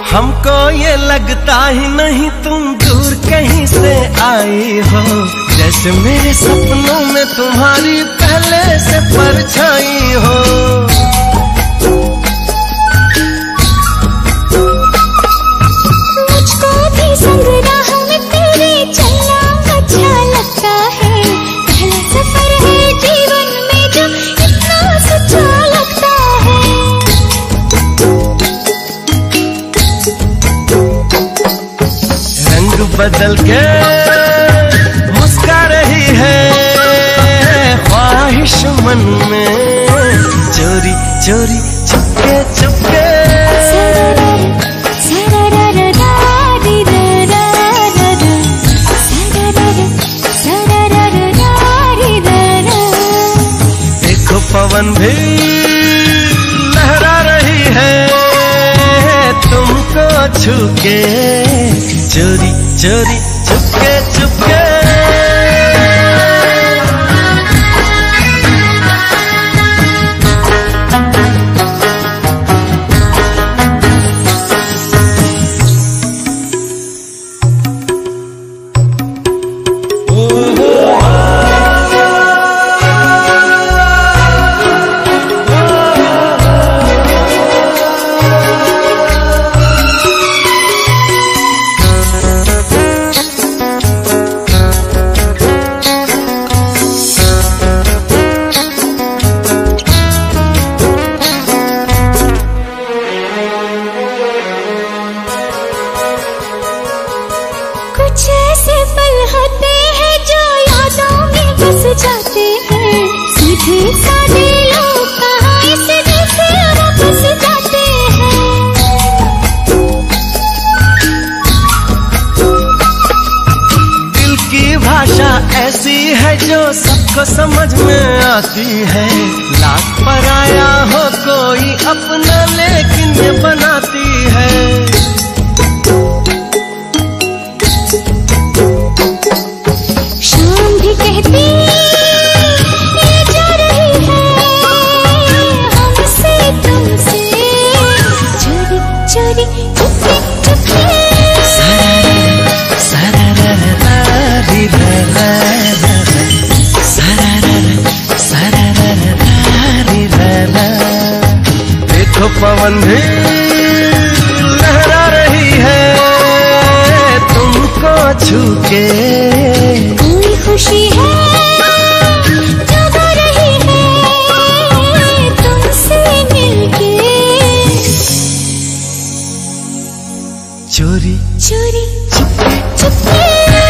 हमको ये लगता ही नहीं तुम दूर कहीं से आई हो, जैसे मेरे सपनों में तुम्हारी पहले से परछाई हो। मुझको भी संग राह में तेरे चलना अच्छा लगता है, पहला सफर है जीवन में जो इतना सच्चा लगता है। रंग बदल के मुस्का रही है ख्वाहिश मन में, चोरी चोरी चुपके चुपके। देखो पवन भी लहरा रही है तुमको छू के, चोरी चोरी चुपके चुपके। कुछ ऐसे पल होते हैं जो यादों में बस जाते हैं, सीधे साधे लोग कहाँ इसे देखे वापस जाते हैं। दिल की भाषा ऐसी है जो सबको समझ में आती है, लाख पराया हो कोई अपना लेकिन ये बनाती है। शाम भी कहती ये जा रही है हमसे तुमसे, चोरी चोरी चुपके चुपके। देखो पवन भी लहरा रही है तुमको छू के, कोई खुशी है जो गा रही है तुमसे मिलके, चोरी चोरी चुपके चुपके।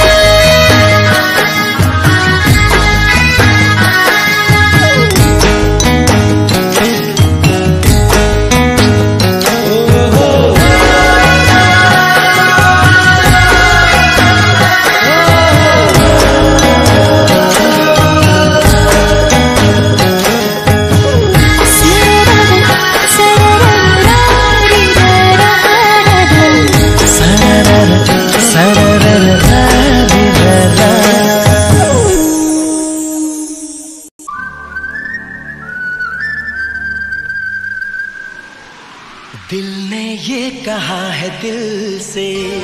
दिल ने ये कहा है दिल से,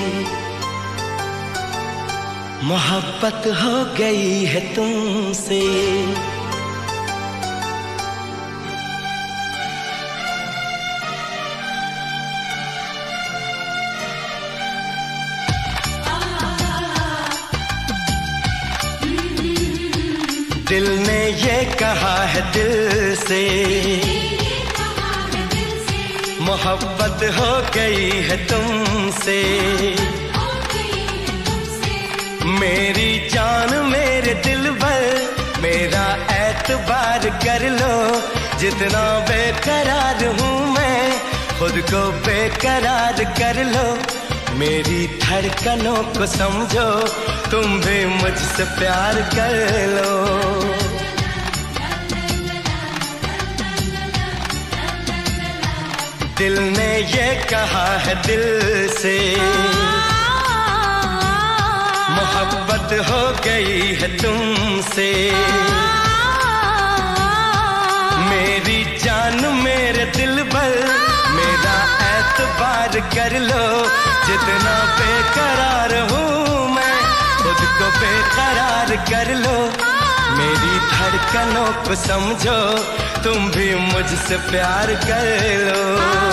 मोहब्बत हो गई है तुमसे। दिल ने ये कहा है दिल से, मोहब्बत हो गई है तुमसे। मेरी जान मेरे दिल भर मेरा एतबार कर लो, जितना बेकरार हूँ मैं खुद को बेकरार कर लो। मेरी धड़कनों को समझो, तुम भी मुझसे प्यार कर लो। दिल ने ये कहा है दिल से, मोहब्बत हो गई है तुमसे। मेरी जान मेरे दिल भर मेरा एतबार बेकरार कर लो, जितना बेकरार हूँ मैं, खुद को बेकरार कर लो। मेरी धड़कनों को समझो, तुम भी मुझसे प्यार कर लो।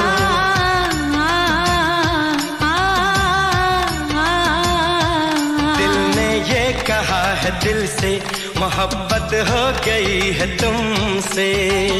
दिल ने ये कहा है दिल से, मोहब्बत हो गई है तुमसे।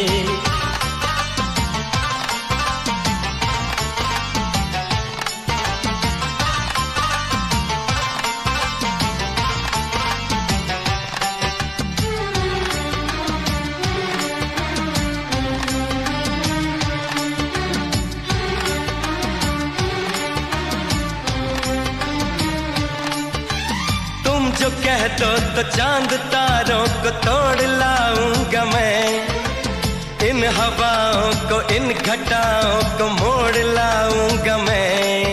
जो कह दो तो चांद तारों को तोड़ लाऊंगा मैं, इन हवाओं को इन घटाओं को मोड़ लाऊंगा मैं।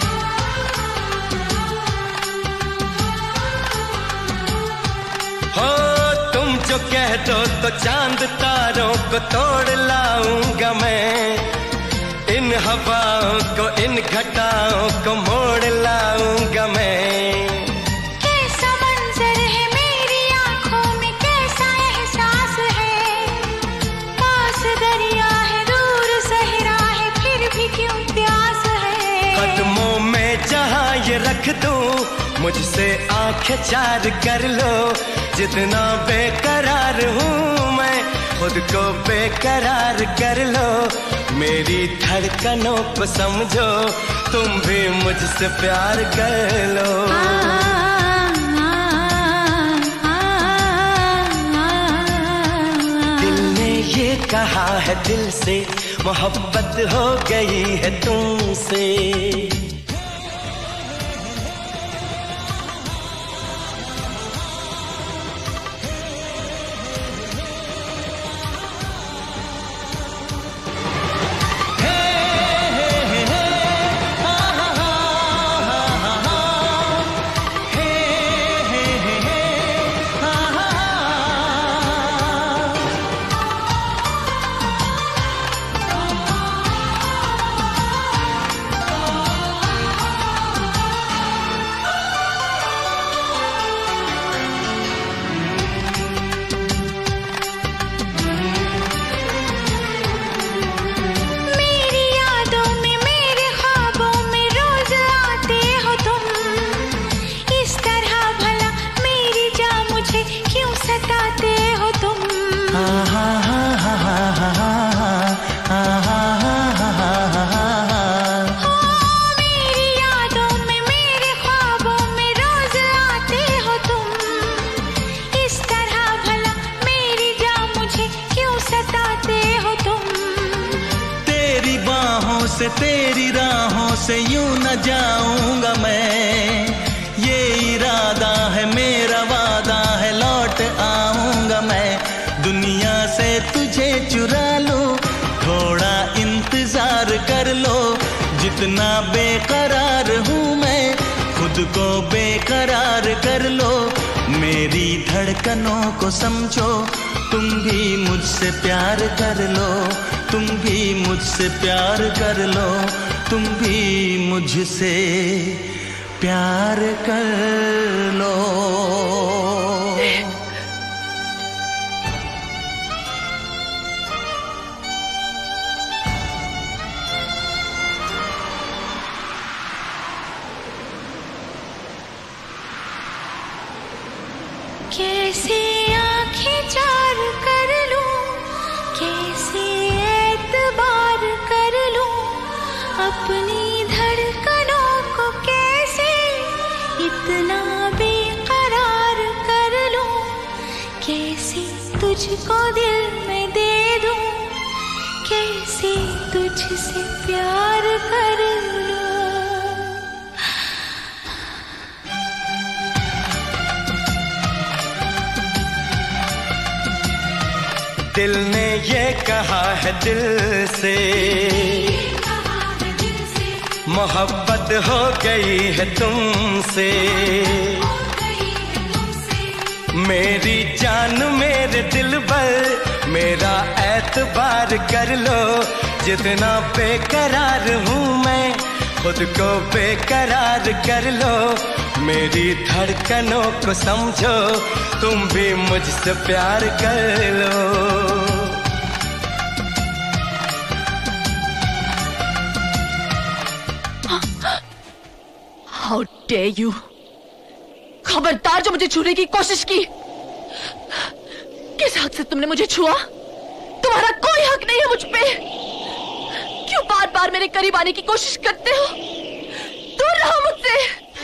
हो तुम जो कह दो तो चांद तारों को तोड़ लाऊंगा मैं, इन हवाओं को इन घटाओं को मोड़ लाऊंगा मैं। रख दूं मुझसे आंखें चार कर लो, जितना बेकरार हूँ मैं, खुद को बेकरार कर लो। मेरी धड़कनों को समझो, तुम भी मुझसे प्यार कर लो। दिल ने ये कहा है दिल से, मोहब्बत हो गई है तुमसे। तेरी राहों से यूं न जाऊंगा मैं, ये इरादा है मेरा वादा है, लौट आऊंगा मैं। दुनिया से तुझे चुरा लूं, थोड़ा इंतजार कर लो, जितना बेकरार हूँ मैं, खुद को बेकरार कर लो। मेरी धड़कनों को समझो, तुम भी मुझसे प्यार कर लो, तुम भी मुझसे प्यार कर लो, तुम भी मुझसे प्यार कर लो। कैसे आंखें चार कर लूं, कैसे एतबार कर लूं, अपनी धड़कनों को कैसे इतना बेकरार कर लूं, कैसे तुझको दिल में दे दूं, कैसे तुझसे प्यार कर लूं। दिल ने ये कहा है दिल से, मोहब्बत हो गई है तुमसे। मेरी जान मेरे दिल पर मेरा एतबार कर लो, जितना बेकरार हूँ मैं, खुद को बेकरार कर लो, मेरी धड़कनों को समझो, तुम भी मुझसे प्यार कर लो। How dare you! खबरदार जो मुझे छूने की कोशिश की। किस हक से तुमने मुझे छुआ? तुम्हारा कोई हक नहीं है मुझ पे। क्यों बार बार मेरे करीब आने की कोशिश करते हो? दूर रहो मुझसे।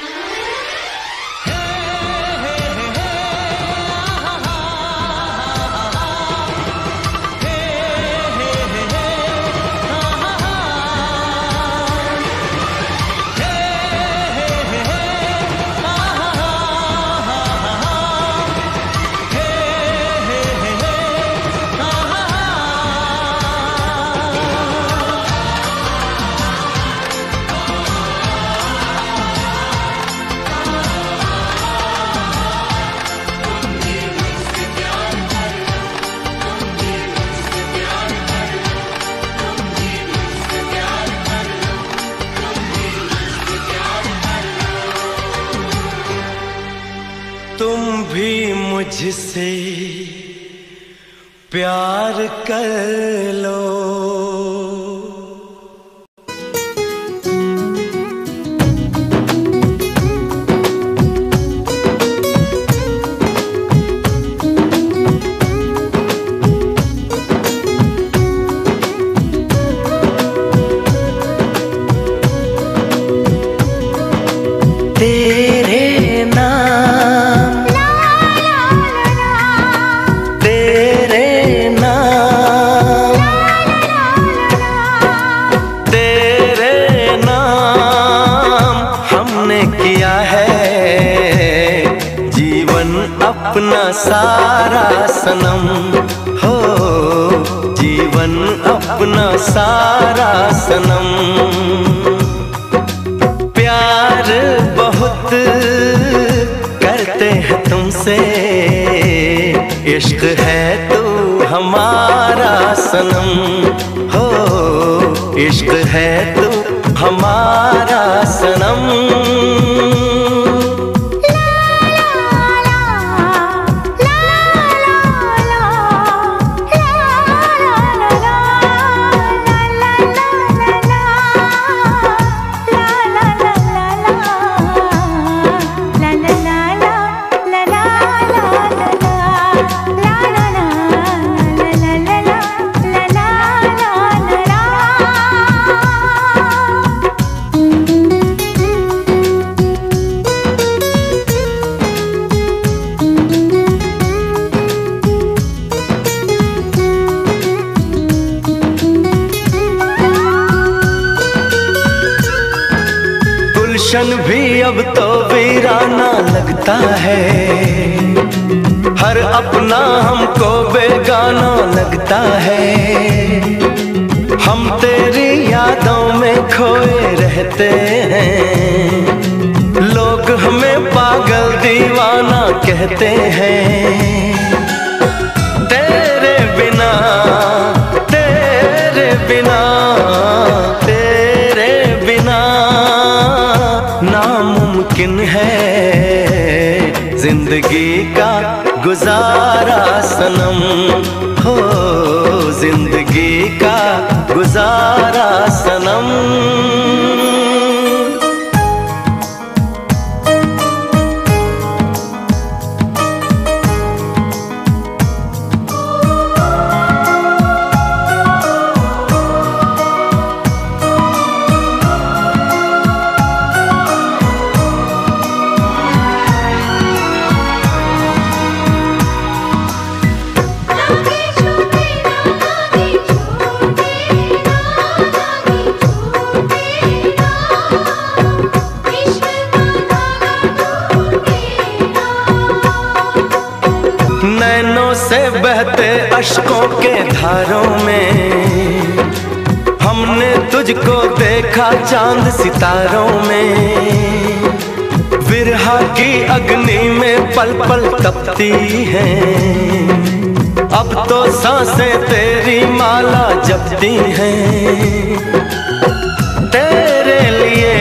तुम भी मुझसे प्यार कर लो। अपना सारा सनम हो, जीवन अपना सारा सनम। प्यार बहुत करते हैं तुमसे, इश्क है तू हमारा सनम हो, इश्क है तू हमारा सनम। गुलशन भी अब तो वीराना लगता है, हर अपना हमको बेगाना लगता है। हम तेरी यादों में खोए रहते हैं, लोग हमें पागल दीवाना कहते हैं। तेरे बिना तेरे बिना तेरे बिना नामुमकिन है जिंदगी का गुजारा सनम हो, जिंदगी का गुजारा सनम। नैनों से बहते अश्कों के धारों में हमने तुझको देखा चांद सितारों में। विरहा की अग्नि में पल पल तपती हैं, अब तो सांसें तेरी माला जपती हैं। तेरे लिए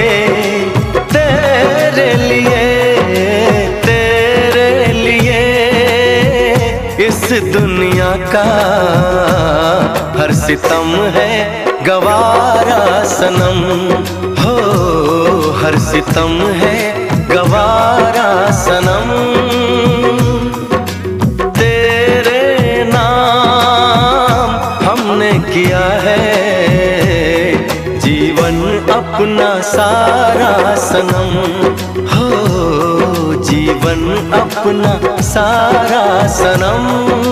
दुनिया का हर सितम है गवारा सनम हो, हर सितम है गवारा सनम। तेरे नाम हमने किया है जीवन अपना सारा सनम हो, जीवन अपना सारा सनम।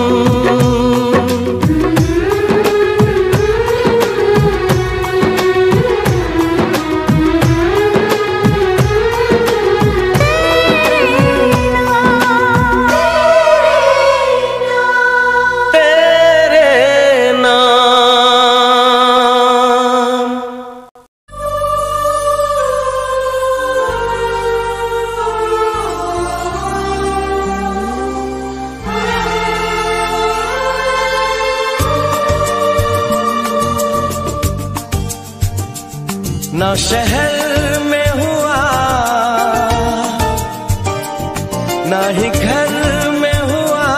ना शहर में हुआ ना ही घर में हुआ,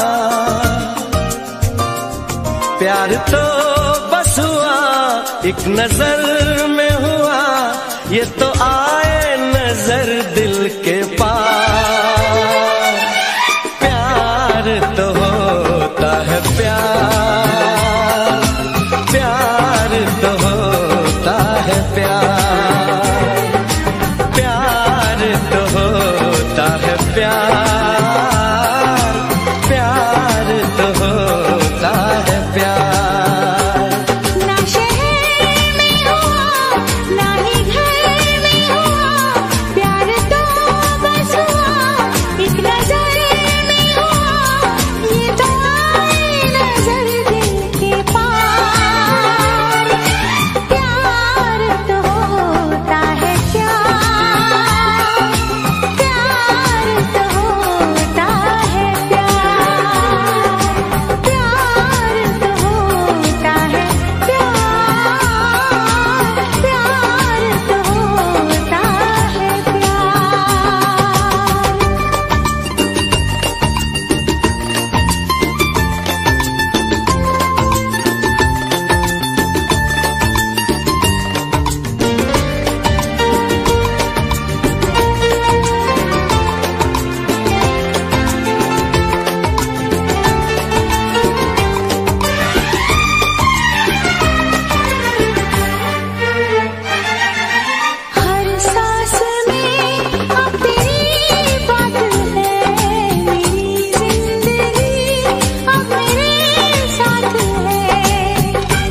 प्यार तो बस हुआ एक नजर में हुआ। ये तो आए नजर दिल के पार, प्यार तो होता है प्यार, प्यार तो होता है प्यार, प्यार तो होता है प्यार, प्यार तो होता है प्यार। ना शहर में हुआ ना ही घर में हुआ, प्यार तो बस हुआ एक नजर में हुआ। ये तो आए नजर दिल के पार, प्यार तो होता है प्यार, प्यार तो होता है प्यार, प्यार तो होता है प्यार, प्यार तो होता है हर सांस में अब तेरी बात है, मेरी जिंदगी अब मेरे साथ है।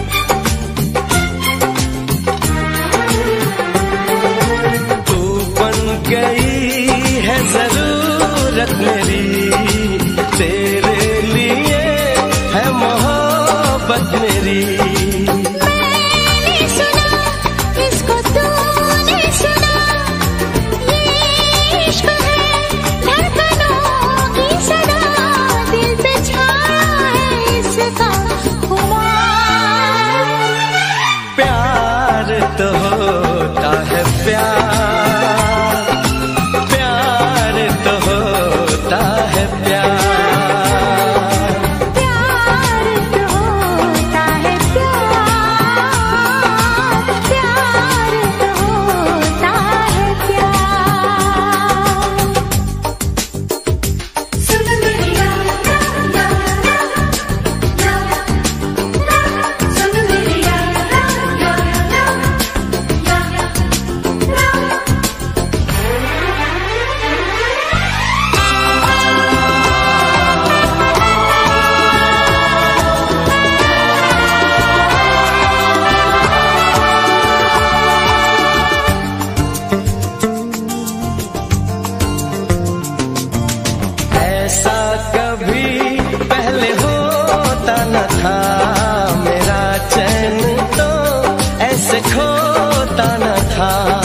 तू बन गई है जरूरत मेरी, तेरे लिए है मोहब्बत मेरी। मैंने सुना इसको तूने सुना, ये इश्क है धड़कनों की सदा, दिल पे छाया है इसका खुमार। प्यार तो होता है प्यार, प्यार तो होता है प्यार, प्यार तो होता है प्यार, प्यार तो होता है प्यार। सुन मेरी यारा यारा यारा, सुन मेरी यारा यारा ऐसा कभी पहले होता न था, मेरा चैन तो ऐसे खोता न था।